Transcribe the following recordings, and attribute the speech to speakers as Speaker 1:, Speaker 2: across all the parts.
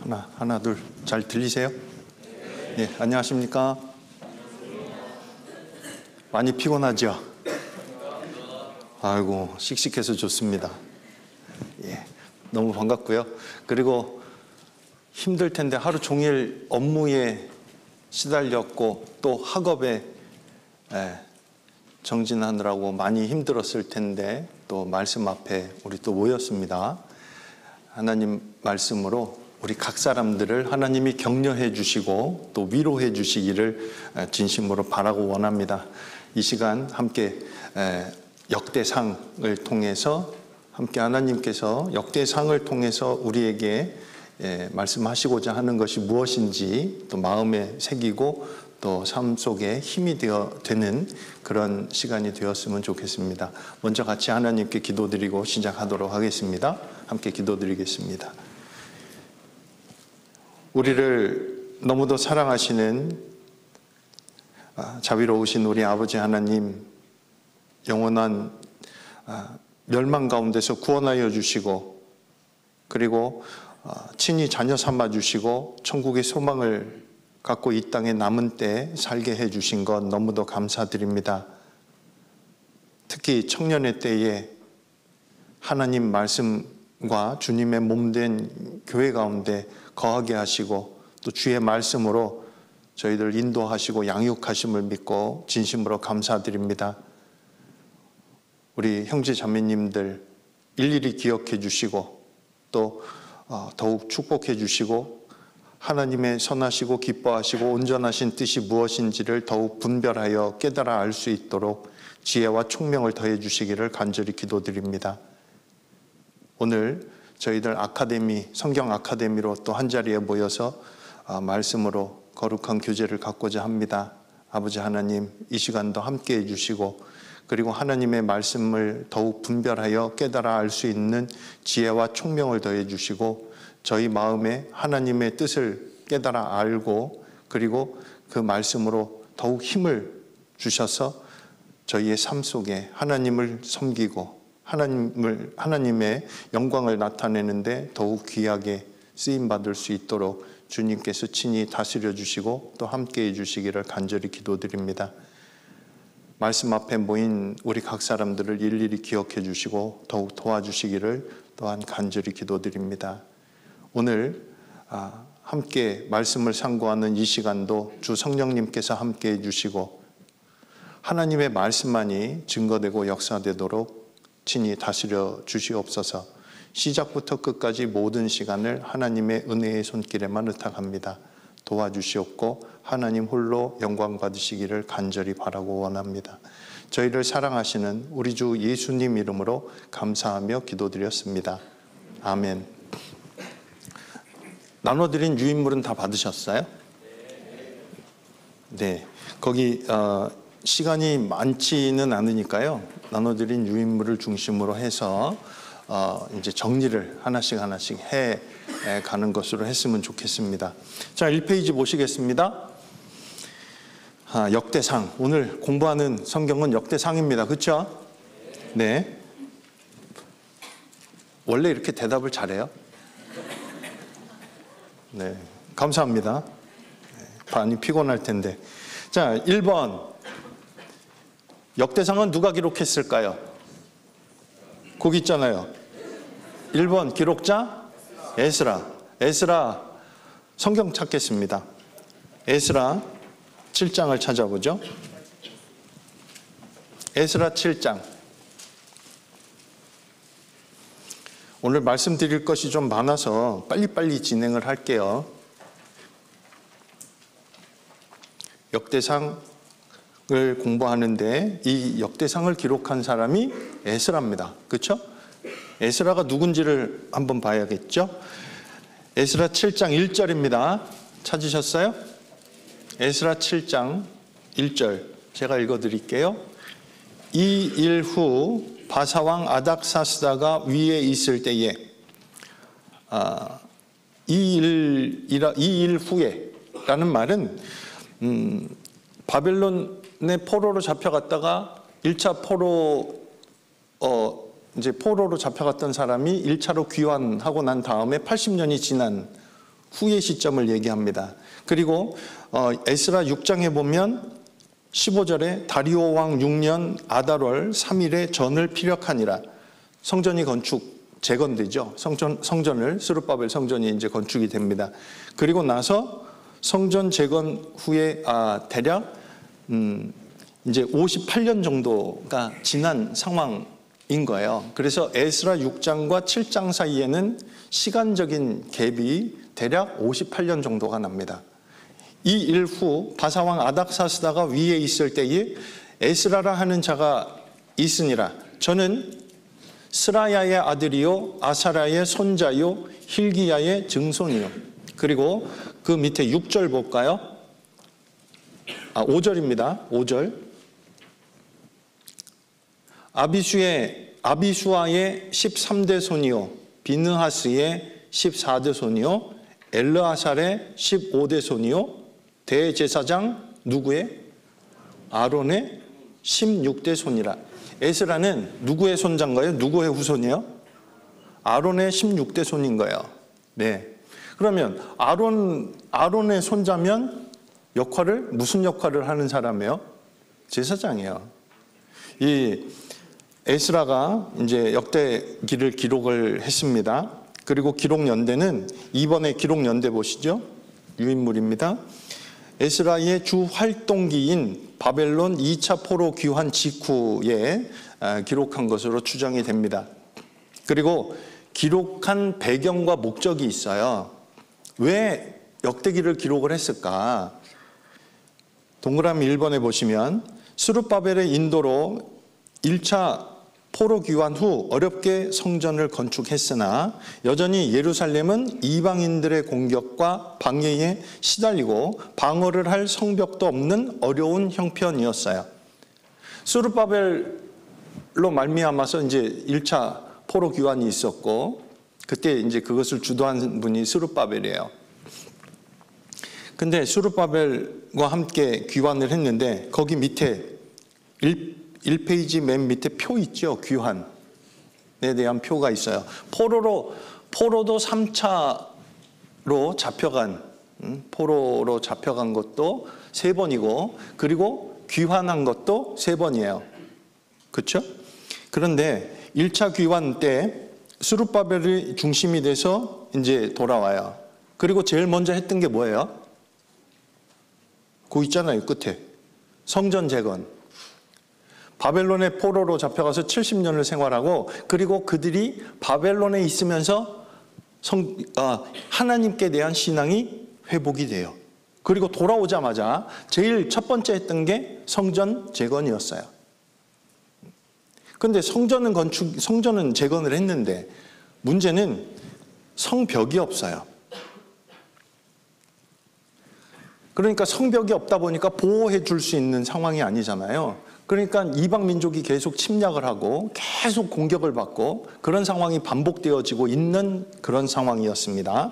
Speaker 1: 하나, 둘. 잘 들리세요? 네, 안녕하십니까? 많이 피곤하죠? 아이고, 씩씩해서 좋습니다. 예, 너무 반갑고요. 그리고 힘들 텐데 하루 종일 업무에 시달렸고 또 학업에 정진하느라고 많이 힘들었을 텐데 또 말씀 앞에 우리 또 모였습니다. 하나님 말씀으로 우리 각 사람들을 하나님이 격려해 주시고 또 위로해 주시기를 진심으로 바라고 원합니다. 이 시간 함께 역대상을 통해서 함께 하나님께서 역대상을 통해서 우리에게 말씀하시고자 하는 것이 무엇인지 또 마음에 새기고 또 삶 속에 힘이 되는 그런 시간이 되었으면 좋겠습니다. 먼저 같이 하나님께 기도드리고 시작하도록 하겠습니다. 함께 기도드리겠습니다. 우리를 너무도 사랑하시는 자비로우신 우리 아버지 하나님, 영원한 멸망 가운데서 구원하여 주시고 그리고 친히 자녀 삼아 주시고 천국의 소망을 갖고 이 땅에 남은 때 살게 해 주신 것 너무도 감사드립니다. 특히 청년의 때에 하나님 말씀과 주님의 몸된 교회 가운데 거하게 하시고 또 주의 말씀으로 저희들 인도하시고 양육하심을 믿고 진심으로 감사드립니다. 우리 형제 자매님들 일일이 기억해 주시고 또 더욱 축복해 주시고 하나님의 선하시고 기뻐하시고 온전하신 뜻이 무엇인지를 더욱 분별하여 깨달아 알 수 있도록 지혜와 총명을 더해 주시기를 간절히 기도드립니다. 오늘 저희들 아카데미, 성경 아카데미로 또 한자리에 모여서 말씀으로 거룩한 교제를 갖고자 합니다. 아버지 하나님, 이 시간도 함께 해주시고 그리고 하나님의 말씀을 더욱 분별하여 깨달아 알 수 있는 지혜와 총명을 더해 주시고 저희 마음에 하나님의 뜻을 깨달아 알고 그리고 그 말씀으로 더욱 힘을 주셔서 저희의 삶 속에 하나님을 섬기고 하나님의 영광을 나타내는데 더욱 귀하게 쓰임받을 수 있도록 주님께서 친히 다스려 주시고 또 함께해 주시기를 간절히 기도드립니다. 말씀 앞에 모인 우리 각 사람들을 일일이 기억해 주시고 더욱 도와주시기를 또한 간절히 기도드립니다. 오늘 함께 말씀을 상고하는 이 시간도 주 성령님께서 함께해 주시고 하나님의 말씀만이 증거되고 역사되도록 친히 다스려 주시옵소서. 시작부터 끝까지 모든 시간을 하나님의 은혜의 손길에만 의탁합니다. 도와주시옵고 하나님 홀로 영광 받으시기를 간절히 바라고 원합니다. 저희를 사랑하시는 우리 주 예수님 이름으로 감사하며 기도드렸습니다. 아멘. 나눠드린 유인물은 다 받으셨어요? 네. 거기 시간이 많지는 않으니까요. 나눠드린 유인물을 중심으로 해서 이제 정리를 하나씩 해 가는 것으로 했으면 좋겠습니다. 자, 1페이지 보시겠습니다. 역대상. 오늘 공부하는 성경은 역대상입니다. 그렇죠? 네. 원래 이렇게 대답을 잘해요? 네. 감사합니다. 많이 피곤할 텐데. 자, 1번. 역대상은 누가 기록했을까요? 거기 있잖아요. 1번 기록자 에스라. 성경 찾겠습니다. 에스라 7장을 찾아보죠. 에스라 7장. 오늘 말씀드릴 것이 좀 많아서 빨리빨리 진행을 할게요. 역대상을 공부하는데 이 역대상을 기록한 사람이 에스라입니다. 그렇죠? 에스라가 누군지를 한번 봐야겠죠? 에스라 7장 1절입니다. 찾으셨어요? 에스라 7장 1절 제가 읽어드릴게요. 이 일 후 바사왕 아닥사스다가 위에 있을 때에 이 일 후에 라는 말은 바벨론의 포로로 잡혀갔다가 1차 포로 이제 포로로 잡혀갔던 사람이 1차로 귀환하고 난 다음에 80년이 지난 후의 시점을 얘기합니다. 그리고 에스라 6장에 보면 15절에 다리오 왕 6년 아달월 3일에 전을 피력하니라. 성전이 재건되죠. 성전을 스룹바벨 성전이 이제 건축이 됩니다. 그리고 나서 성전 재건 후에 대략 이제 58년 정도가 지난 상황인 거예요. 그래서 에스라 6장과 7장 사이에는 시간적인 갭이 대략 58년 정도가 납니다. 이 일 후 바사왕 아닥사스다가 위에 있을 때에 에스라라 하는 자가 있으니라. 저는 스라야의 아들이요 아사라의 손자요 힐기야의 증손이요. 그리고 그 밑에 6절 볼까요? 5절입니다. 5절. 아비수아의 13대 손이요 비느하스의 14대 손이요 엘르아살의 15대 손이요 대제사장 누구의? 아론의 16대 손이라. 에스라는 누구의 손자인가요? 누구의 후손이에요? 아론의 16대 손인 거예요. 네. 그러면 아론의 손자면 무슨 역할을 하는 사람이에요? 제사장이에요. 이 에스라가 이제 역대기를 기록을 했습니다. 그리고 기록 연대는 이번에 기록 연대 보시죠. 유인물입니다. 에스라의 주 활동기인 바벨론 2차 포로 귀환 직후에 기록한 것으로 추정이 됩니다. 그리고 기록한 배경과 목적이 있어요. 왜 역대기를 기록을 했을까? 동그라미 1번에 보시면 스룹바벨의 인도로 1차 포로 귀환 후 어렵게 성전을 건축했으나 여전히 예루살렘은 이방인들의 공격과 방해에 시달리고 방어를 할 성벽도 없는 어려운 형편이었어요. 스룹바벨로 말미암아서 이제 1차 포로 귀환이 있었고 그때 이제 그것을 주도한 분이 스룹바벨이에요. 근데 스룹바벨과 함께 귀환을 했는데 거기 밑에 1페이지 맨 밑에 표 있죠. 귀환에 대한 표가 있어요. 포로도 3차로 잡혀간 것도 3번이고 그리고 귀환한 것도 3번이에요. 그렇죠? 그런데 1차 귀환 때 스룹바벨이 중심이 돼서 이제 돌아와요. 그리고 제일 먼저 했던 게 뭐예요? 그거 있잖아요. 끝에. 성전 재건. 바벨론의 포로로 잡혀가서 70년을 생활하고 그리고 그들이 바벨론에 있으면서 하나님께 대한 신앙이 회복이 돼요. 그리고 돌아오자마자 제일 첫 번째 했던 게 성전 재건이었어요. 그런데 성전은 재건을 했는데 문제는 성벽이 없어요. 그러니까 성벽이 없다 보니까 보호해 줄 수 있는 상황이 아니잖아요. 그러니까 이방 민족이 계속 침략을 하고 계속 공격을 받고 그런 상황이 반복되어지고 있는 그런 상황이었습니다.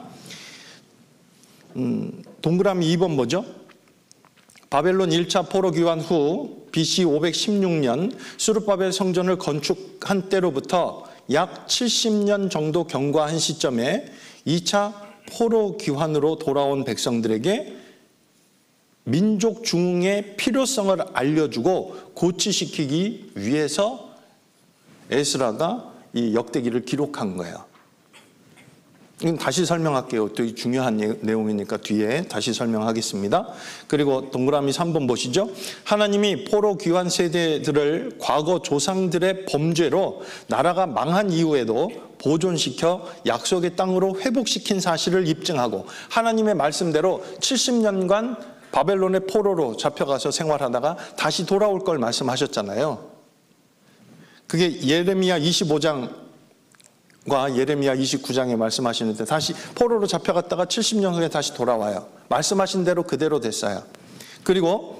Speaker 1: 동그라미 2번 뭐죠? 바벨론 1차 포로 귀환 후 BC 516년 스룹바벨 성전을 건축한 때로부터 약 70년 정도 경과한 시점에 2차 포로 귀환으로 돌아온 백성들에게 민족 중흥의 필요성을 알려주고 고치시키기 위해서 에스라가 이 역대기를 기록한 거예요. 이건 다시 설명할게요. 또 중요한 내용이니까 뒤에 다시 설명하겠습니다. 그리고 동그라미 3번 보시죠. 하나님이 포로 귀환 세대들을 과거 조상들의 범죄로 나라가 망한 이후에도 보존시켜 약속의 땅으로 회복시킨 사실을 입증하고 하나님의 말씀대로 70년간 바벨론의 포로로 잡혀가서 생활하다가 다시 돌아올 걸 말씀하셨잖아요. 그게 예레미야 25장과 예레미야 29장에 말씀하시는데 다시 포로로 잡혀갔다가 70년 후에 다시 돌아와요. 말씀하신 대로 그대로 됐어요. 그리고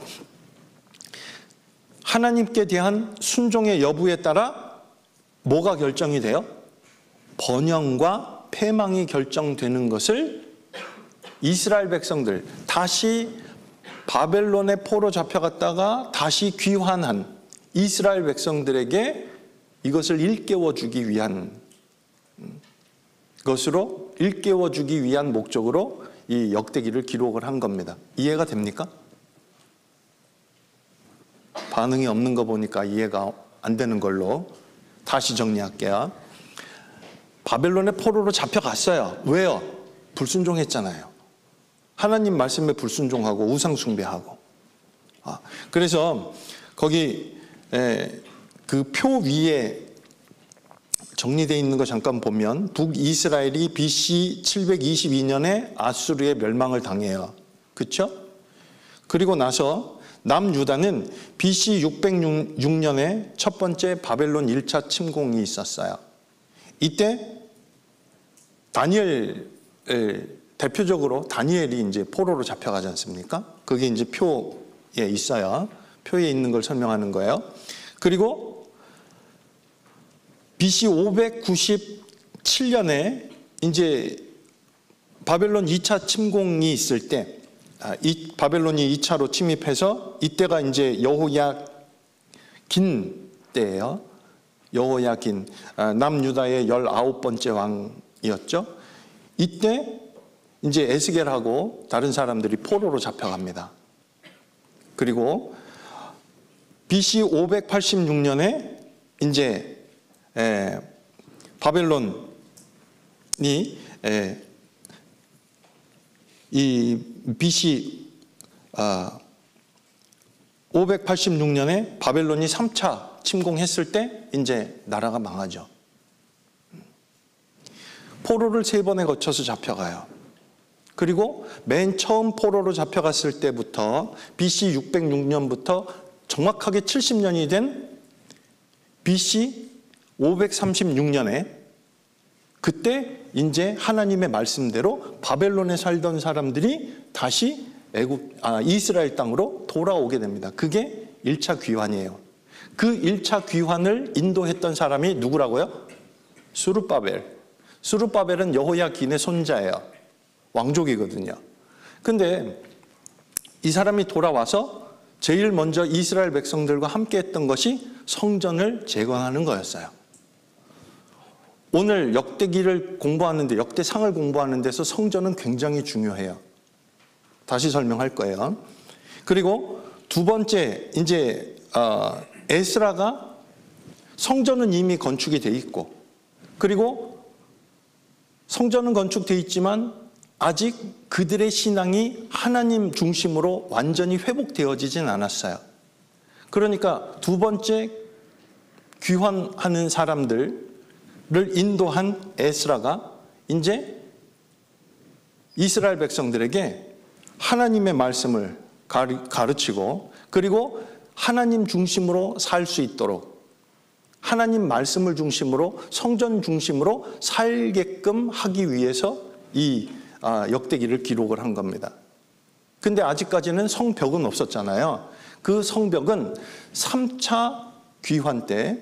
Speaker 1: 하나님께 대한 순종의 여부에 따라 뭐가 결정이 돼요? 번영과 패망이 결정되는 것을 이스라엘 백성들 다시 바벨론의 포로 잡혀갔다가 다시 귀환한 이스라엘 백성들에게 이것을 일깨워주기 위한 것으로 일깨워주기 위한 목적으로 이 역대기를 기록을 한 겁니다. 이해가 됩니까? 반응이 없는 거 보니까 이해가 안 되는 걸로 다시 정리할게요. 바벨론의 포로로 잡혀갔어요. 왜요? 불순종했잖아요. 하나님 말씀에 불순종하고 우상 숭배하고. 그래서 거기 그 표 위에 정리되어 있는 거 잠깐 보면 북이스라엘이 BC 722년에 아수르의 멸망을 당해요. 그렇죠? 그리고 나서 남유다는 BC 606년에 첫 번째 바벨론 1차 침공이 있었어요. 이때 다니엘, 대표적으로 다니엘이 이제 포로로 잡혀가지 않습니까? 그게 이제 표에 있어요. 표에 있는 걸 설명하는 거예요. 그리고 BC 597년에 이제 바벨론 2차 침공이 있을 때, 바벨론이 2차로 침입해서 이때가 이제 여호야긴 때예요. 여호야긴, 남유다의 19번째 왕이었죠. 이때 이제 에스겔하고 다른 사람들이 포로로 잡혀갑니다. 그리고 BC 586년에 이제 바벨론이 이 BC 586년에 바벨론이 3차 침공했을 때 이제 나라가 망하죠. 포로를 3번에 거쳐서 잡혀가요. 그리고 맨 처음 포로로 잡혀갔을 때부터 BC 606년부터 정확하게 70년이 된 BC 536년에 그때 이제 하나님의 말씀대로 바벨론에 살던 사람들이 다시 이스라엘 땅으로 돌아오게 됩니다. 그게 1차 귀환이에요. 그 1차 귀환을 인도했던 사람이 누구라고요? 스룹바벨. 스룹바벨은 여호야긴의 손자예요. 왕족이거든요. 근데 이 사람이 돌아와서 제일 먼저 이스라엘 백성들과 함께 했던 것이 성전을 재건하는 거였어요. 오늘 역대기를 공부하는데, 역대상을 공부하는 데서 성전은 굉장히 중요해요. 다시 설명할 거예요. 그리고 두 번째, 이제 에스라가 성전은 이미 건축이 돼 있고, 그리고 성전은 건축돼 있지만 아직 그들의 신앙이 하나님 중심으로 완전히 회복되어지진 않았어요. 그러니까 두 번째 귀환하는 사람들을 인도한 에스라가 이제 이스라엘 백성들에게 하나님의 말씀을 가르치고, 그리고 하나님 중심으로 살 수 있도록, 하나님 말씀을 중심으로, 성전 중심으로 살게끔 하기 위해서 이 역대기를 기록을 한 겁니다. 근데 아직까지는 성벽은 없었잖아요. 그 성벽은 3차 귀환 때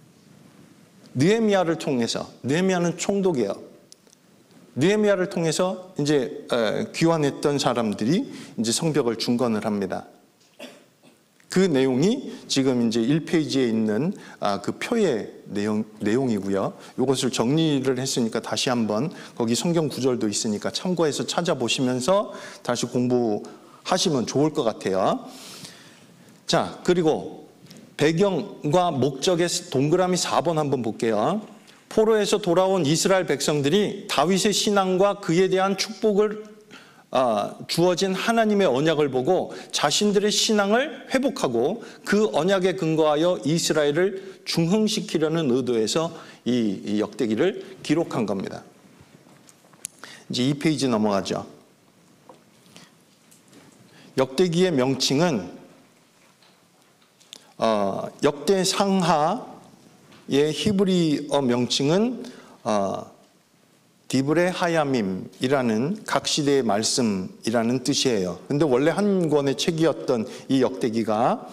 Speaker 1: 느헤미야를 통해서, 느헤미야는 총독이에요. 느헤미야를 통해서 이제 귀환했던 사람들이 이제 성벽을 중건을 합니다. 그 내용이 지금 이제 1페이지에 있는 그 표의 내용이고요. 이것을 정리를 했으니까 다시 한번 거기 성경 구절도 있으니까 참고해서 찾아보시면서 다시 공부하시면 좋을 것 같아요. 자, 그리고 배경과 목적의 동그라미 4번 한번 볼게요. 포로에서 돌아온 이스라엘 백성들이 다윗의 신앙과 그에 대한 축복을 주어진 하나님의 언약을 보고 자신들의 신앙을 회복하고 그 언약에 근거하여 이스라엘을 중흥시키려는 의도에서 이 역대기를 기록한 겁니다. 이제 2페이지 넘어가죠. 역대기의 명칭은 역대상하의 히브리어 명칭은 디브레 하야밈이라는 각 시대의 말씀이라는 뜻이에요. 근데 원래 한 권의 책이었던 이 역대기가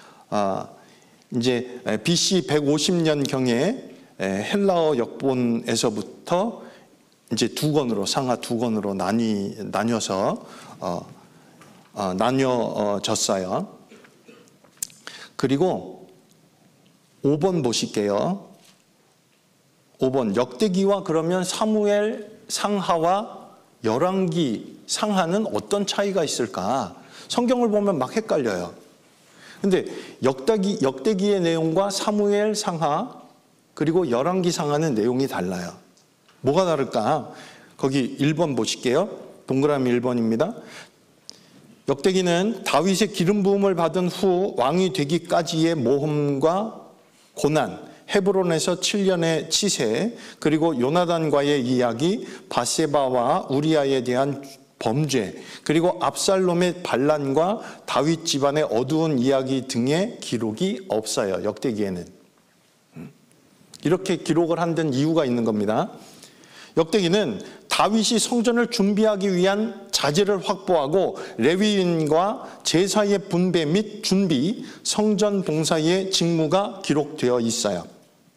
Speaker 1: 이제 BC 150년경에 헬라어 역본에서부터 이제 두 권으로, 상하 두 권으로 나뉘어졌어요. 그리고 5번 보실게요. 5번 역대기와 그러면 사무엘, 상하와 열왕기 상하는 어떤 차이가 있을까? 성경을 보면 막 헷갈려요. 근데 역대기의 내용과 사무엘 상하 그리고 열왕기 상하는 내용이 달라요. 뭐가 다를까? 거기 1번 보실게요. 동그라미 1번입니다. 역대기는 다윗의 기름 부음을 받은 후 왕이 되기까지의 모험과 고난, 헤브론에서 7년의 치세, 그리고 요나단과의 이야기, 바세바와 우리아에 대한 범죄, 그리고 압살롬의 반란과 다윗 집안의 어두운 이야기 등의 기록이 없어요. 역대기에는. 이렇게 기록을 한 데는 이유가 있는 겁니다. 역대기는 다윗이 성전을 준비하기 위한 자재를 확보하고 레위인과 제사의 분배 및 준비, 성전 봉사의 직무가 기록되어 있어요.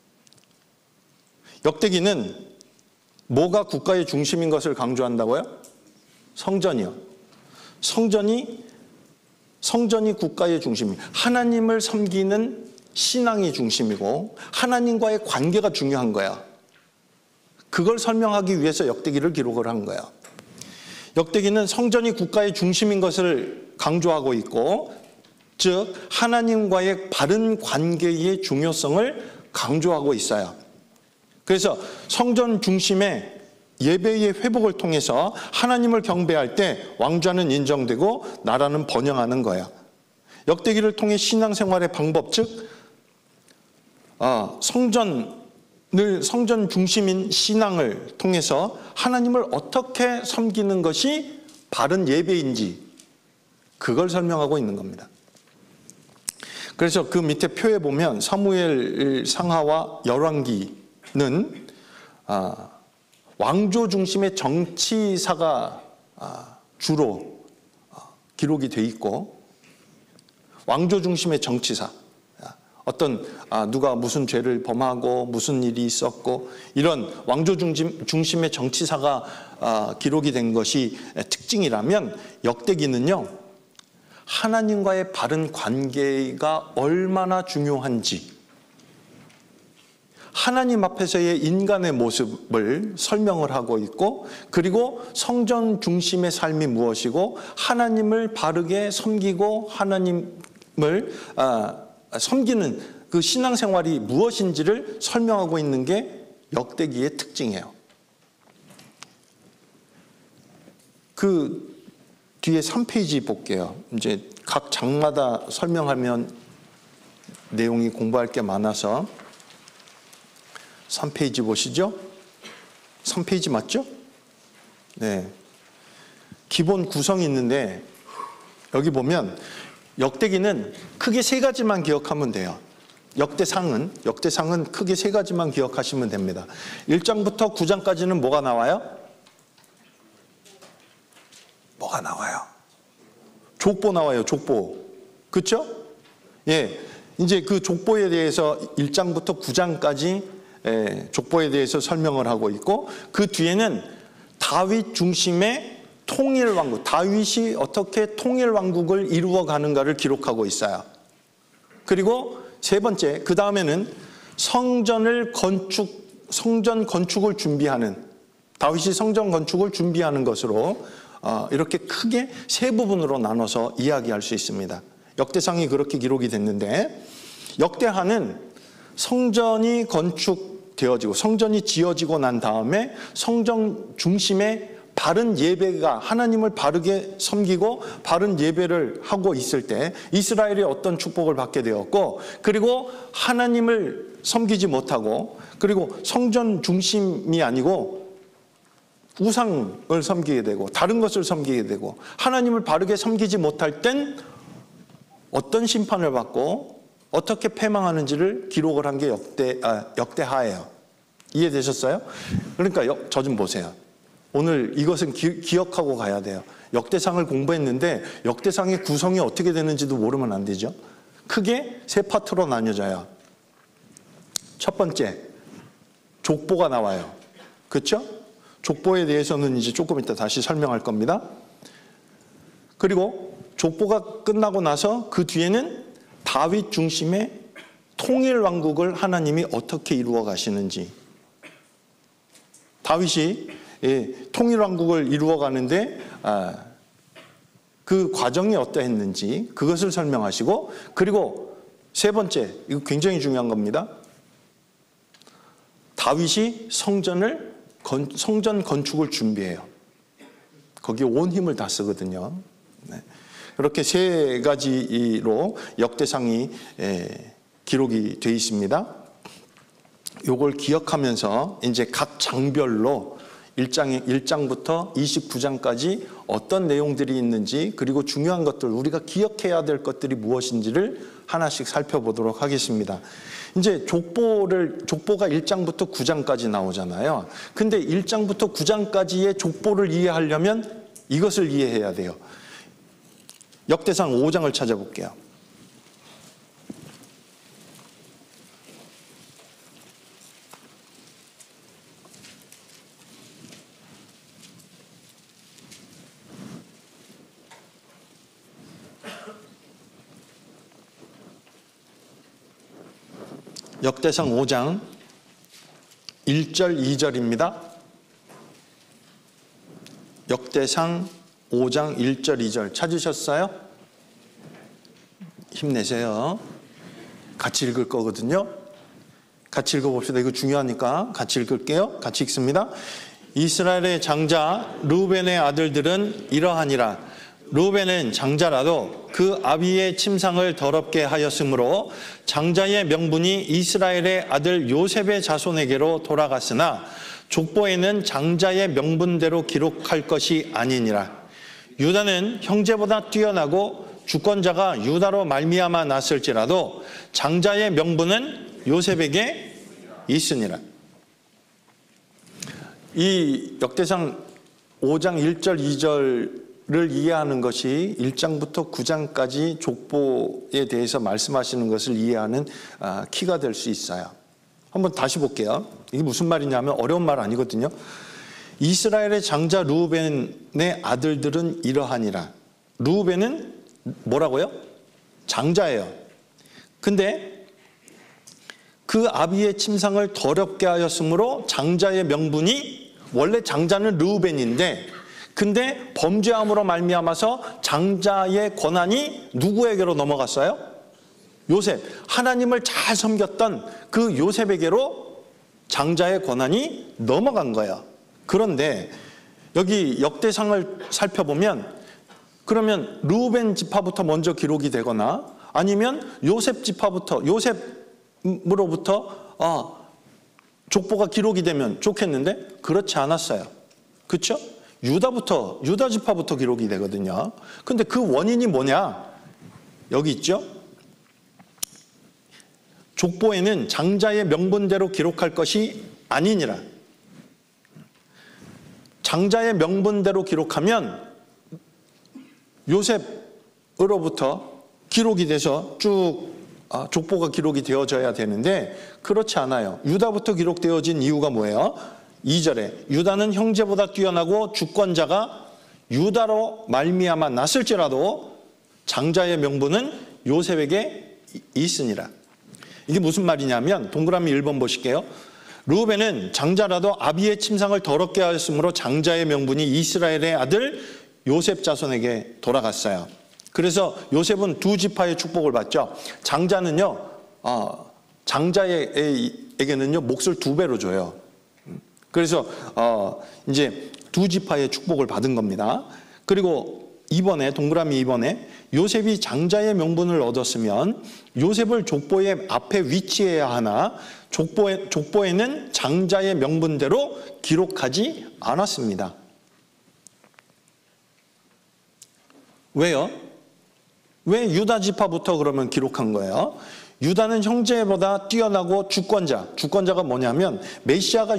Speaker 1: 역대기는 뭐가 국가의 중심인 것을 강조한다고요? 성전이요. 성전이 국가의 중심이에요. 하나님을 섬기는 신앙이 중심이고 하나님과의 관계가 중요한 거야. 그걸 설명하기 위해서 역대기를 기록을 한 거야. 역대기는 성전이 국가의 중심인 것을 강조하고 있고, 즉 하나님과의 바른 관계의 중요성을 강조하고 있어요. 그래서 성전 중심의 예배의 회복을 통해서 하나님을 경배할 때 왕좌는 인정되고 나라는 번영하는 거야. 역대기를 통해 신앙생활의 방법, 즉 성전 중심인 신앙을 통해서 하나님을 어떻게 섬기는 것이 바른 예배인지 그걸 설명하고 있는 겁니다. 그래서 그 밑에 표에 보면 사무엘 상하와 열왕기는 왕조 중심의 정치사가 주로 기록이 돼 있고, 왕조 중심의 정치사, 어떤 누가 무슨 죄를 범하고 무슨 일이 있었고 이런 왕조 중심의 정치사가 기록이 된 것이 특징이라면, 역대기는요 하나님과의 바른 관계가 얼마나 중요한지, 하나님 앞에서의 인간의 모습을 설명을 하고 있고, 그리고 성전 중심의 삶이 무엇이고 하나님을 바르게 섬기고 하나님을 섬기는 그 신앙생활이 무엇인지를 설명하고 있는 게 역대기의 특징이에요. 그 뒤에 3페이지 볼게요. 이제 각 장마다 설명하면 내용이 공부할 게 많아서 3페이지 보시죠. 3페이지 맞죠? 네. 기본 구성이 있는데 여기 보면 역대기는 크게 세 가지만 기억하면 돼요. 역대상은 크게 세 가지만 기억하시면 됩니다. 1장부터 9장까지는 뭐가 나와요? 뭐가 나와요? 족보 나와요. 족보. 그렇죠? 예. 이제 그 족보에 대해서 1장부터 9장까지 족보에 대해서 설명을 하고 있고, 그 뒤에는 다윗 중심의 통일왕국, 다윗이 어떻게 통일왕국을 이루어가는가를 기록하고 있어요. 그리고 세 번째, 그 다음에는 성전 건축을 준비하는, 다윗이 성전 건축을 준비하는 것으로 이렇게 크게 세 부분으로 나눠서 이야기할 수 있습니다. 역대상이 그렇게 기록이 됐는데, 역대하는 성전이 건축되어지고 성전이 지어지고 난 다음에 성전 중심의 바른 예배가, 하나님을 바르게 섬기고 바른 예배를 하고 있을 때 이스라엘이 어떤 축복을 받게 되었고, 그리고 하나님을 섬기지 못하고, 그리고 성전 중심이 아니고 우상을 섬기게 되고 다른 것을 섬기게 되고 하나님을 바르게 섬기지 못할 땐 어떤 심판을 받고 어떻게 패망하는지를 기록을 한 게 역대하예요. 이해되셨어요? 그러니까 저 좀 보세요. 오늘 이것은 기억하고 가야 돼요. 역대상을 공부했는데 역대상의 구성이 어떻게 되는지도 모르면 안 되죠. 크게 세 파트로 나뉘어져요. 첫 번째, 족보가 나와요. 그렇죠? 족보에 대해서는 이제 조금 이따 다시 설명할 겁니다. 그리고 족보가 끝나고 나서 그 뒤에는 다윗 중심의 통일 왕국을 하나님이 어떻게 이루어 가시는지, 다윗이 통일왕국을 이루어가는데 그 과정이 어떠했는지 그것을 설명하시고, 그리고 세 번째, 이거 굉장히 중요한 겁니다. 다윗이 성전 건축을 준비해요. 거기에 온 힘을 다 쓰거든요. 네. 그렇게 세 가지로 역대상이 기록이 되어 있습니다. 요걸 기억하면서 이제 각 장별로 1장부터 29장까지 어떤 내용들이 있는지, 그리고 중요한 것들, 우리가 기억해야 될 것들이 무엇인지를 하나씩 살펴보도록 하겠습니다. 이제 족보가 1장부터 9장까지 나오잖아요. 근데 1장부터 9장까지의 족보를 이해하려면 이것을 이해해야 돼요. 역대상 5장을 찾아볼게요. 역대상 5장 1절 2절입니다. 역대상 5장 1절 2절 찾으셨어요? 힘내세요. 같이 읽을 거거든요. 같이 읽어봅시다. 이거 중요하니까 같이 읽을게요. 같이 읽습니다. 이스라엘의 장자 르우벤의 아들들은 이러하니라. 르우벤은 장자라도 그 아비의 침상을 더럽게 하였으므로 장자의 명분이 이스라엘의 아들 요셉의 자손에게로 돌아갔으나 족보에는 장자의 명분대로 기록할 것이 아니니라. 유다는 형제보다 뛰어나고 주권자가 유다로 말미암아 났을지라도 장자의 명분은 요셉에게 있으니라. 이 역대상 5장 1절 2절을 이해하는 것이 1장부터 9장까지 족보에 대해서 말씀하시는 것을 이해하는 키가 될 수 있어요. 한번 다시 볼게요. 이게 무슨 말이냐면 어려운 말 아니거든요. 이스라엘의 장자 르우벤의 아들들은 이러하니라. 르우벤은 뭐라고요? 장자예요. 근데 그 아비의 침상을 더럽게 하였으므로 장자의 명분이, 원래 장자는 르우벤인데 근데 범죄함으로 말미암아서 장자의 권한이 누구에게로 넘어갔어요? 요셉. 하나님을 잘 섬겼던 그 요셉에게로 장자의 권한이 넘어간 거예요. 그런데 여기 역대상을 살펴보면, 그러면 르우벤 지파부터 먼저 기록이 되거나 아니면 요셉 지파부터, 요셉으로부터 족보가 기록이 되면 좋겠는데 그렇지 않았어요. 그렇죠? 유다 지파부터 기록이 되거든요. 근데 그 원인이 뭐냐? 여기 있죠? 족보에는 장자의 명분대로 기록할 것이 아니니라. 장자의 명분대로 기록하면 요셉으로부터 기록이 돼서 쭉 족보가 기록이 되어져야 되는데 그렇지 않아요. 유다부터 기록되어진 이유가 뭐예요? 2절에 유다는 형제보다 뛰어나고 주권자가 유다로 말미암아 났을지라도 장자의 명분은 요셉에게 있으니라. 이게 무슨 말이냐면 동그라미 1번 보실게요. 르우벤은 장자라도 아비의 침상을 더럽게 하였으므로 장자의 명분이 이스라엘의 아들 요셉 자손에게 돌아갔어요. 그래서 요셉은 두 지파의 축복을 받죠. 장자는요, 장자에게는요 몫을 2배로 줘요. 그래서 이제 두 지파의 축복을 받은 겁니다. 그리고 2번에 동그라미 2번에 요셉이 장자의 명분을 얻었으면 요셉을 족보의 앞에 위치해야 하나 족보에는 장자의 명분대로 기록하지 않았습니다. 왜요? 왜 유다 지파부터 그러면 기록한 거예요? 유다는 형제보다 뛰어나고 주권자가 뭐냐면 메시아가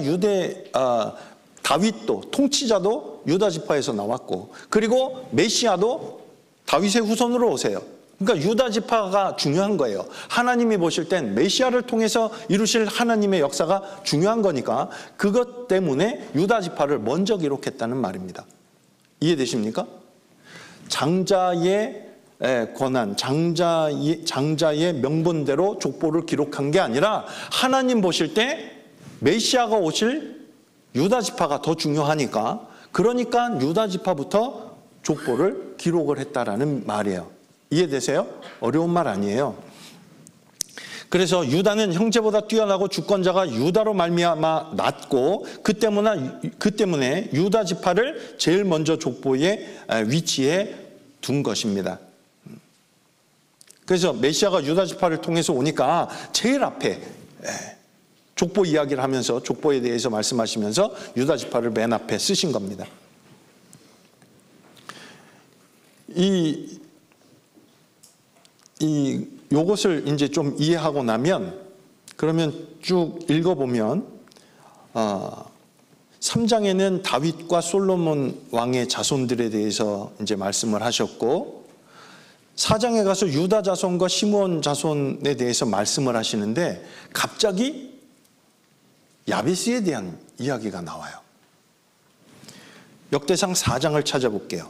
Speaker 1: 다윗도 통치자도 유다 지파에서 나왔고, 그리고 메시아도 다윗의 후손으로 오세요. 그러니까 유다 지파가 중요한 거예요. 하나님이 보실 땐 메시아를 통해서 이루실 하나님의 역사가 중요한 거니까 그것 때문에 유다 지파를 먼저 기록했다는 말입니다. 이해되십니까? 장자의 권한, 장자의 명분대로 족보를 기록한 게 아니라 하나님 보실 때 메시아가 오실 유다 지파가 더 중요하니까, 그러니까 유다 지파부터 족보를 기록을 했다라는 말이에요. 이해되세요? 어려운 말 아니에요. 그래서 유다는 형제보다 뛰어나고 주권자가 유다로 말미암아 낮고 그 때문에 유다 지파를 제일 먼저 족보의 위치에 둔 것입니다. 그래서 메시아가 유다 지파를 통해서 오니까 제일 앞에 족보 이야기를 하면서 족보에 대해서 말씀하시면서 유다 지파를 맨 앞에 쓰신 겁니다. 요것을 이제 좀 이해하고 나면, 그러면 쭉 읽어보면 3장에는 다윗과 솔로몬 왕의 자손들에 대해서 이제 말씀을 하셨고, 4장에 가서 유다 자손과 시므온 자손에 대해서 말씀을 하시는데 갑자기 야베스에 대한 이야기가 나와요. 역대상 4장을 찾아볼게요.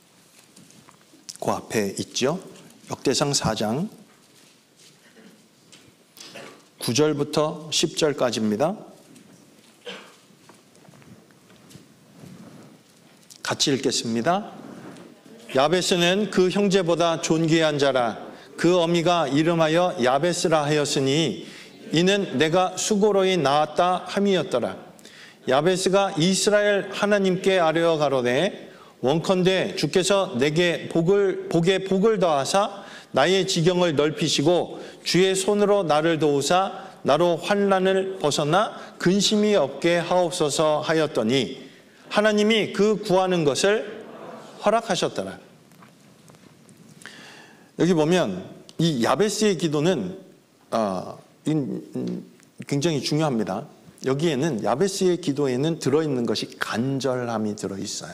Speaker 1: 그 앞에 있죠. 역대상 4장 9절부터 10절까지입니다. 같이 읽겠습니다. 야베스는 그 형제보다 존귀한 자라. 그 어미가 이름하여 야베스라 하였으니 이는 내가 수고로이 낳았다 함이었더라. 야베스가 이스라엘 하나님께 아뢰어 가로되 원컨대 주께서 내게 복에 복을 더하사 나의 지경을 넓히시고 주의 손으로 나를 도우사 나로 환난을 벗어나 근심이 없게 하옵소서 하였더니 하나님이 그 구하는 것을 허락하셨더라. 여기 보면 이 야베스의 기도는 굉장히 중요합니다. 여기에는 야베스의 기도에는 들어있는 것이 간절함이 들어있어요.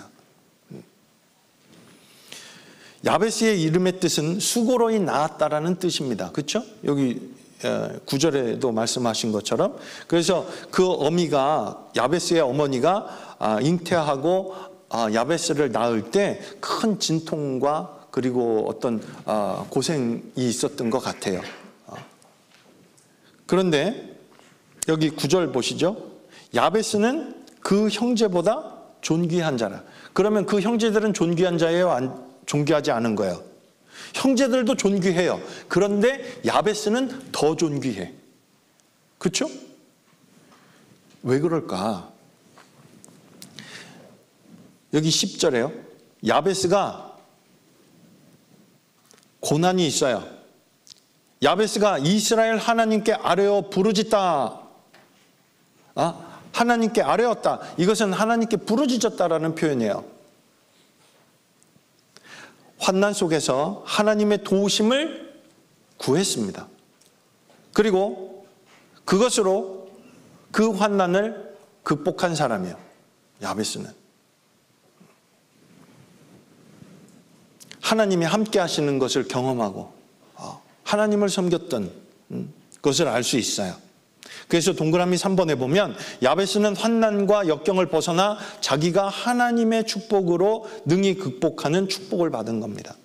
Speaker 1: 야베스의 이름의 뜻은 수고로이 낳았다라는 뜻입니다. 그렇죠? 여기 9절에도 말씀하신 것처럼, 그래서 그 어미가, 야베스의 어머니가 잉태하고 야베스를 낳을 때 큰 진통과 그리고 어떤 고생이 있었던 것 같아요. 그런데 여기 9절 보시죠. 야베스는 그 형제보다 존귀한 자라. 그러면 그 형제들은 존귀한 자예요? 존귀하지 않은 거예요? 형제들도 존귀해요. 그런데 야베스는 더 존귀해. 그렇죠? 왜 그럴까? 여기 10절에요. 야베스가 고난이 있어요. 야베스가 이스라엘 하나님께 아뢰어 부르짖다. 하나님께 아뢰었다. 이것은 하나님께 부르짖었다라는 표현이에요. 환난 속에서 하나님의 도우심을 구했습니다. 그리고 그것으로 그 환난을 극복한 사람이에요. 야베스는. 하나님이 함께 하시는 것을 경험하고 하나님을 섬겼던 것을 알 수 있어요. 그래서 동그라미 3번에 보면 야베스는 환난과 역경을 벗어나 자기가 하나님의 축복으로 능히 극복하는 축복을 받은 겁니다.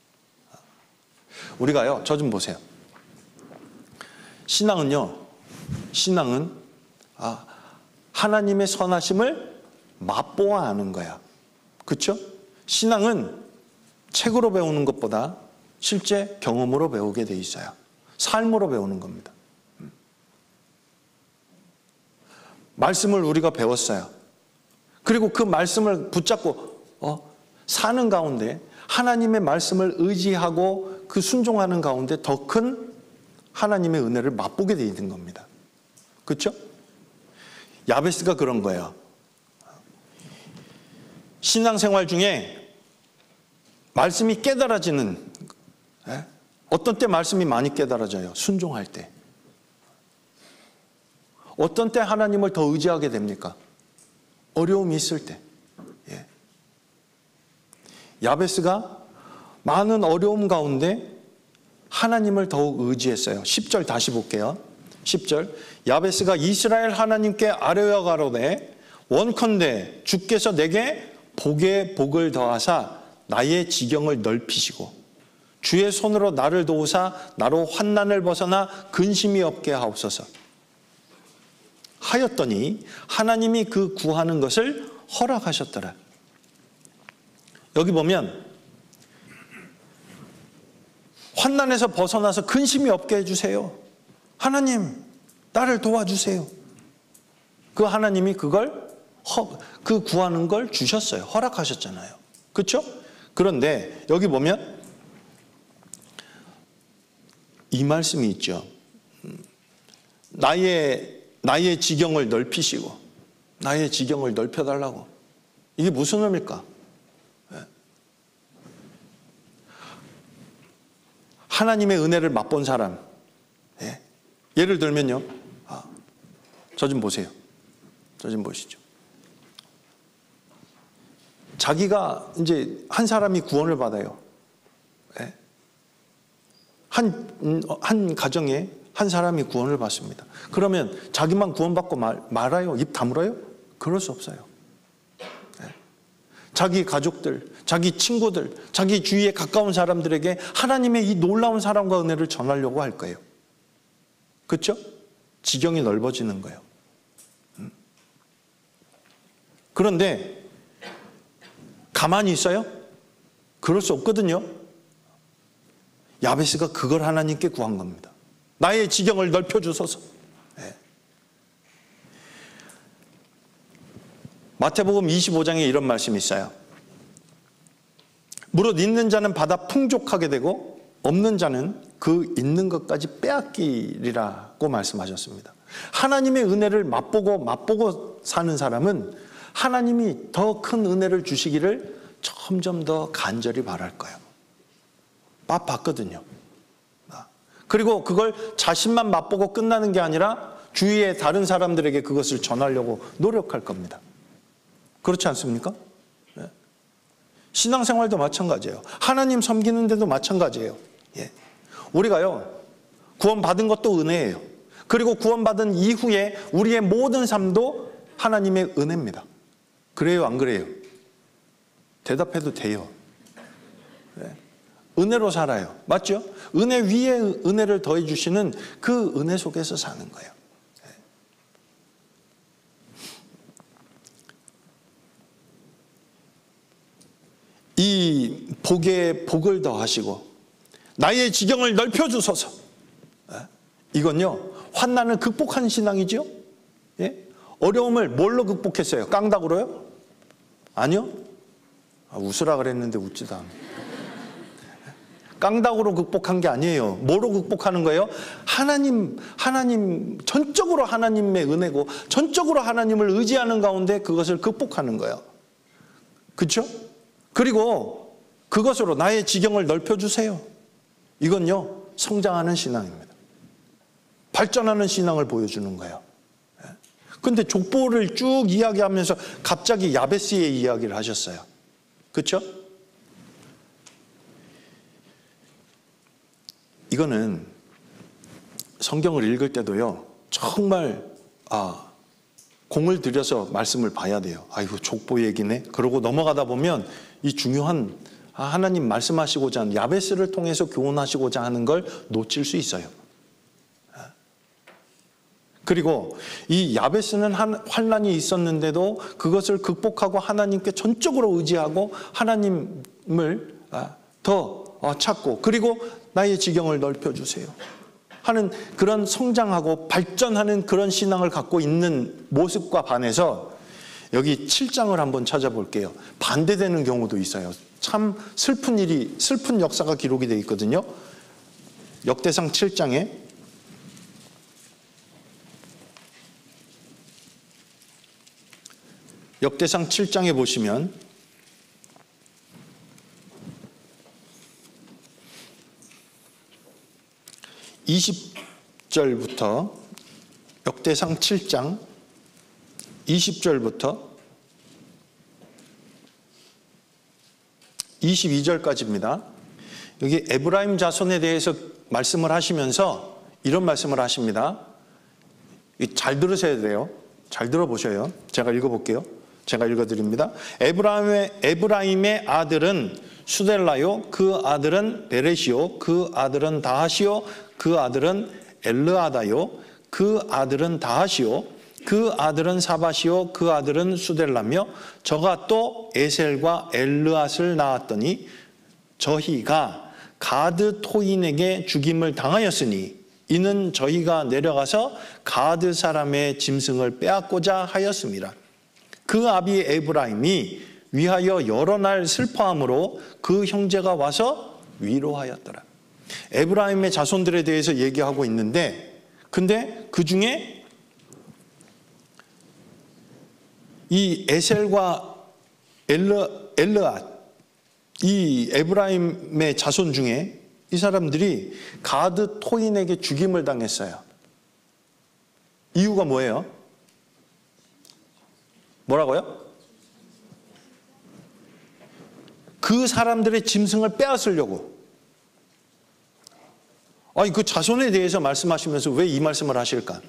Speaker 1: 우리가요, 저 좀 보세요. 신앙은 하나님의 선하심을 맛보아 아는 거야. 그렇죠? 신앙은 책으로 배우는 것보다 실제 경험으로 배우게 돼 있어요. 삶으로 배우는 겁니다. 말씀을 우리가 배웠어요. 그리고 그 말씀을 붙잡고 사는 가운데 하나님의 말씀을 의지하고 그 순종하는 가운데 더 큰 하나님의 은혜를 맛보게 돼 있는 겁니다. 그렇죠? 야베스가 그런 거예요. 신앙생활 중에 말씀이 깨달아지는, 어떤 때 말씀이 많이 깨달아져요? 순종할 때. 어떤 때 하나님을 더 의지하게 됩니까? 어려움이 있을 때. 야베스가 많은 어려움 가운데 하나님을 더욱 의지했어요. 10절 다시 볼게요. 10절. 야베스가 이스라엘 하나님께 아뢰어 가로되 원컨대 주께서 내게 복에 복을 더하사 나의 지경을 넓히시고 주의 손으로 나를 도우사 나로 환난을 벗어나 근심이 없게 하옵소서. 하였더니 하나님이 그 구하는 것을 허락하셨더라. 여기 보면 환난에서 벗어나서 근심이 없게 해주세요. 하나님, 나를 도와주세요. 그 하나님이 그 구하는 걸 주셨어요. 허락하셨잖아요. 그렇죠? 그런데 여기 보면 이 말씀이 있죠. 나의 지경을 넓히시고 나의 지경을 넓혀달라고. 이게 무슨 의미일까? 하나님의 은혜를 맛본 사람. 예를 들면요. 저 좀 보세요. 저 좀 보시죠. 자기가 이제 한 사람이 구원을 받아요. 한 가정에 한 사람이 구원을 받습니다. 그러면 자기만 구원받고 말아요? 입 다물어요? 그럴 수 없어요. 자기 가족들, 자기 친구들, 자기 주위에 가까운 사람들에게 하나님의 이 놀라운 사랑과 은혜를 전하려고 할 거예요. 그렇죠? 지경이 넓어지는 거예요. 그런데 가만히 있어요? 그럴 수 없거든요. 야베스가 그걸 하나님께 구한 겁니다. 나의 지경을 넓혀주소서. 마태복음 25장에 이런 말씀이 있어요. 무릇 있는 자는 받아 풍족하게 되고 없는 자는 그 있는 것까지 빼앗기리라고 말씀하셨습니다. 하나님의 은혜를 맛보고 사는 사람은 하나님이 더 큰 은혜를 주시기를 점점 더 간절히 바랄 거예요. 봤거든요. 그리고 그걸 자신만 맛보고 끝나는 게 아니라 주위의 다른 사람들에게 그것을 전하려고 노력할 겁니다. 그렇지 않습니까? 신앙생활도 마찬가지예요. 하나님 섬기는 데도 마찬가지예요. 우리가요, 구원받은 것도 은혜예요. 그리고 구원받은 이후에 우리의 모든 삶도 하나님의 은혜입니다. 그래요, 안 그래요? 대답해도 돼요. 은혜로 살아요. 맞죠? 은혜 위에 은혜를 더해 주시는 그 은혜 속에서 사는 거예요. 이 복에 복을 더하시고 나의 지경을 넓혀주소서. 이건요, 환난을 극복한 신앙이죠. 어려움을 뭘로 극복했어요? 깡다구로요? 아니요. 웃으라 그랬는데 웃지도 않아요. 깡다구로 극복한 게 아니에요. 뭐로 극복하는 거예요? 하나님, 전적으로 하나님의 은혜고 전적으로 하나님을 의지하는 가운데 그것을 극복하는 거예요. 그렇죠? 그리고 그것으로 나의 지경을 넓혀주세요. 이건요, 성장하는 신앙입니다. 발전하는 신앙을 보여주는 거예요. 그런데 족보를 쭉 이야기하면서 갑자기 야베스의 이야기를 하셨어요. 그렇죠? 이거는 성경을 읽을 때도요, 정말 공을 들여서 말씀을 봐야 돼요. 이거 족보 얘기네. 그러고 넘어가다 보면 이 중요한 하나님 말씀하시고자 하는 야베스를 통해서 교훈하시고자 하는 걸 놓칠 수 있어요. 그리고 이 야베스는 환난이 있었는데도 그것을 극복하고 하나님께 전적으로 의지하고 하나님을 더 찾고, 그리고 나의 지경을 넓혀주세요 하는 그런 성장하고 발전하는 그런 신앙을 갖고 있는 모습과 반해서 여기 7장을 한번 찾아볼게요. 반대되는 경우도 있어요. 참 슬픈 역사가 기록이 되어 있거든요. 역대상 7장에 보시면 (20절부터) 역대상 7장 20절부터 22절까지입니다. 여기 에브라임 자손에 대해서 말씀을 하시면서 이런 말씀을 하십니다. 잘 들으셔야 돼요. 잘 들어보셔요. 제가 읽어볼게요. 제가 읽어드립니다. 에브라임의 아들은 수델라요, 그 아들은 베레시요, 그 아들은 다하시요, 그 아들은 엘르아다요, 그 아들은 다하시요, 그 아들은 사밧이요 그 아들은 수델라며 저가 또 에셀과 엘르앗을 낳았더니 저희가 가드 토인에게 죽임을 당하였으니 이는 저희가 내려가서 가드 사람의 짐승을 빼앗고자 하였습니다. 그 아비 에브라임이 위하여 여러 날 슬퍼함으로 그 형제가 와서 위로하였더라. 에브라임의 자손들에 대해서 얘기하고 있는데, 근데 그 중에 이 에셀과 엘르앗, 이 에브라임의 자손 중에 이 사람들이 가드 토인에게 죽임을 당했어요. 이유가 뭐예요? 뭐라고요? 그 사람들의 짐승을 빼앗으려고. 아니, 그 자손에 대해서 말씀하시면서 왜 이 말씀을 하실까?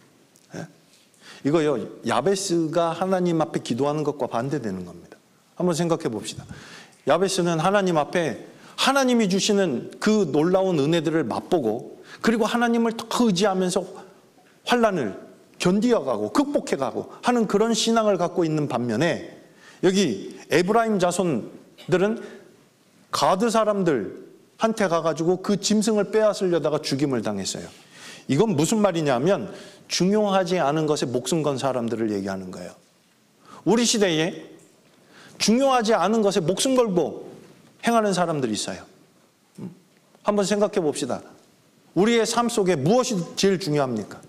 Speaker 1: 이거요, 야베스가 하나님 앞에 기도하는 것과 반대되는 겁니다. 한번 생각해 봅시다. 야베스는 하나님 앞에 하나님이 주시는 그 놀라운 은혜들을 맛보고, 그리고 하나님을 더 의지하면서 환난을 견디어가고 극복해가고 하는 그런 신앙을 갖고 있는 반면에, 여기 에브라임 자손들은 가드 사람들한테 가가지고 그 짐승을 빼앗으려다가 죽임을 당했어요. 이건 무슨 말이냐면 중요하지 않은 것에 목숨 건 사람들을 얘기하는 거예요. 우리 시대에 중요하지 않은 것에 목숨 걸고 행하는 사람들이 있어요. 한번 생각해 봅시다. 우리의 삶 속에 무엇이 제일 중요합니까?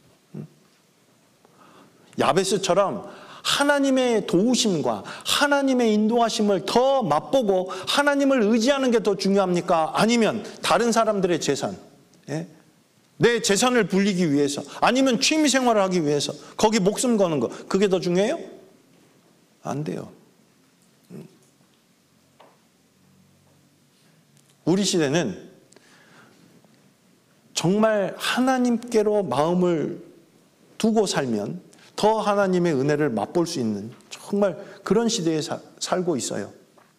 Speaker 1: 야베스처럼 하나님의 도우심과 하나님의 인도하심을 더 맛보고 하나님을 의지하는 게 더 중요합니까? 아니면 다른 사람들의 재산, 내 재산을 불리기 위해서, 아니면 취미 생활을 하기 위해서 거기 목숨 거는 거, 그게 더 중요해요? 안 돼요. 우리 시대는 정말 하나님께로 마음을 두고 살면 더 하나님의 은혜를 맛볼 수 있는 정말 그런 시대에 살고 있어요.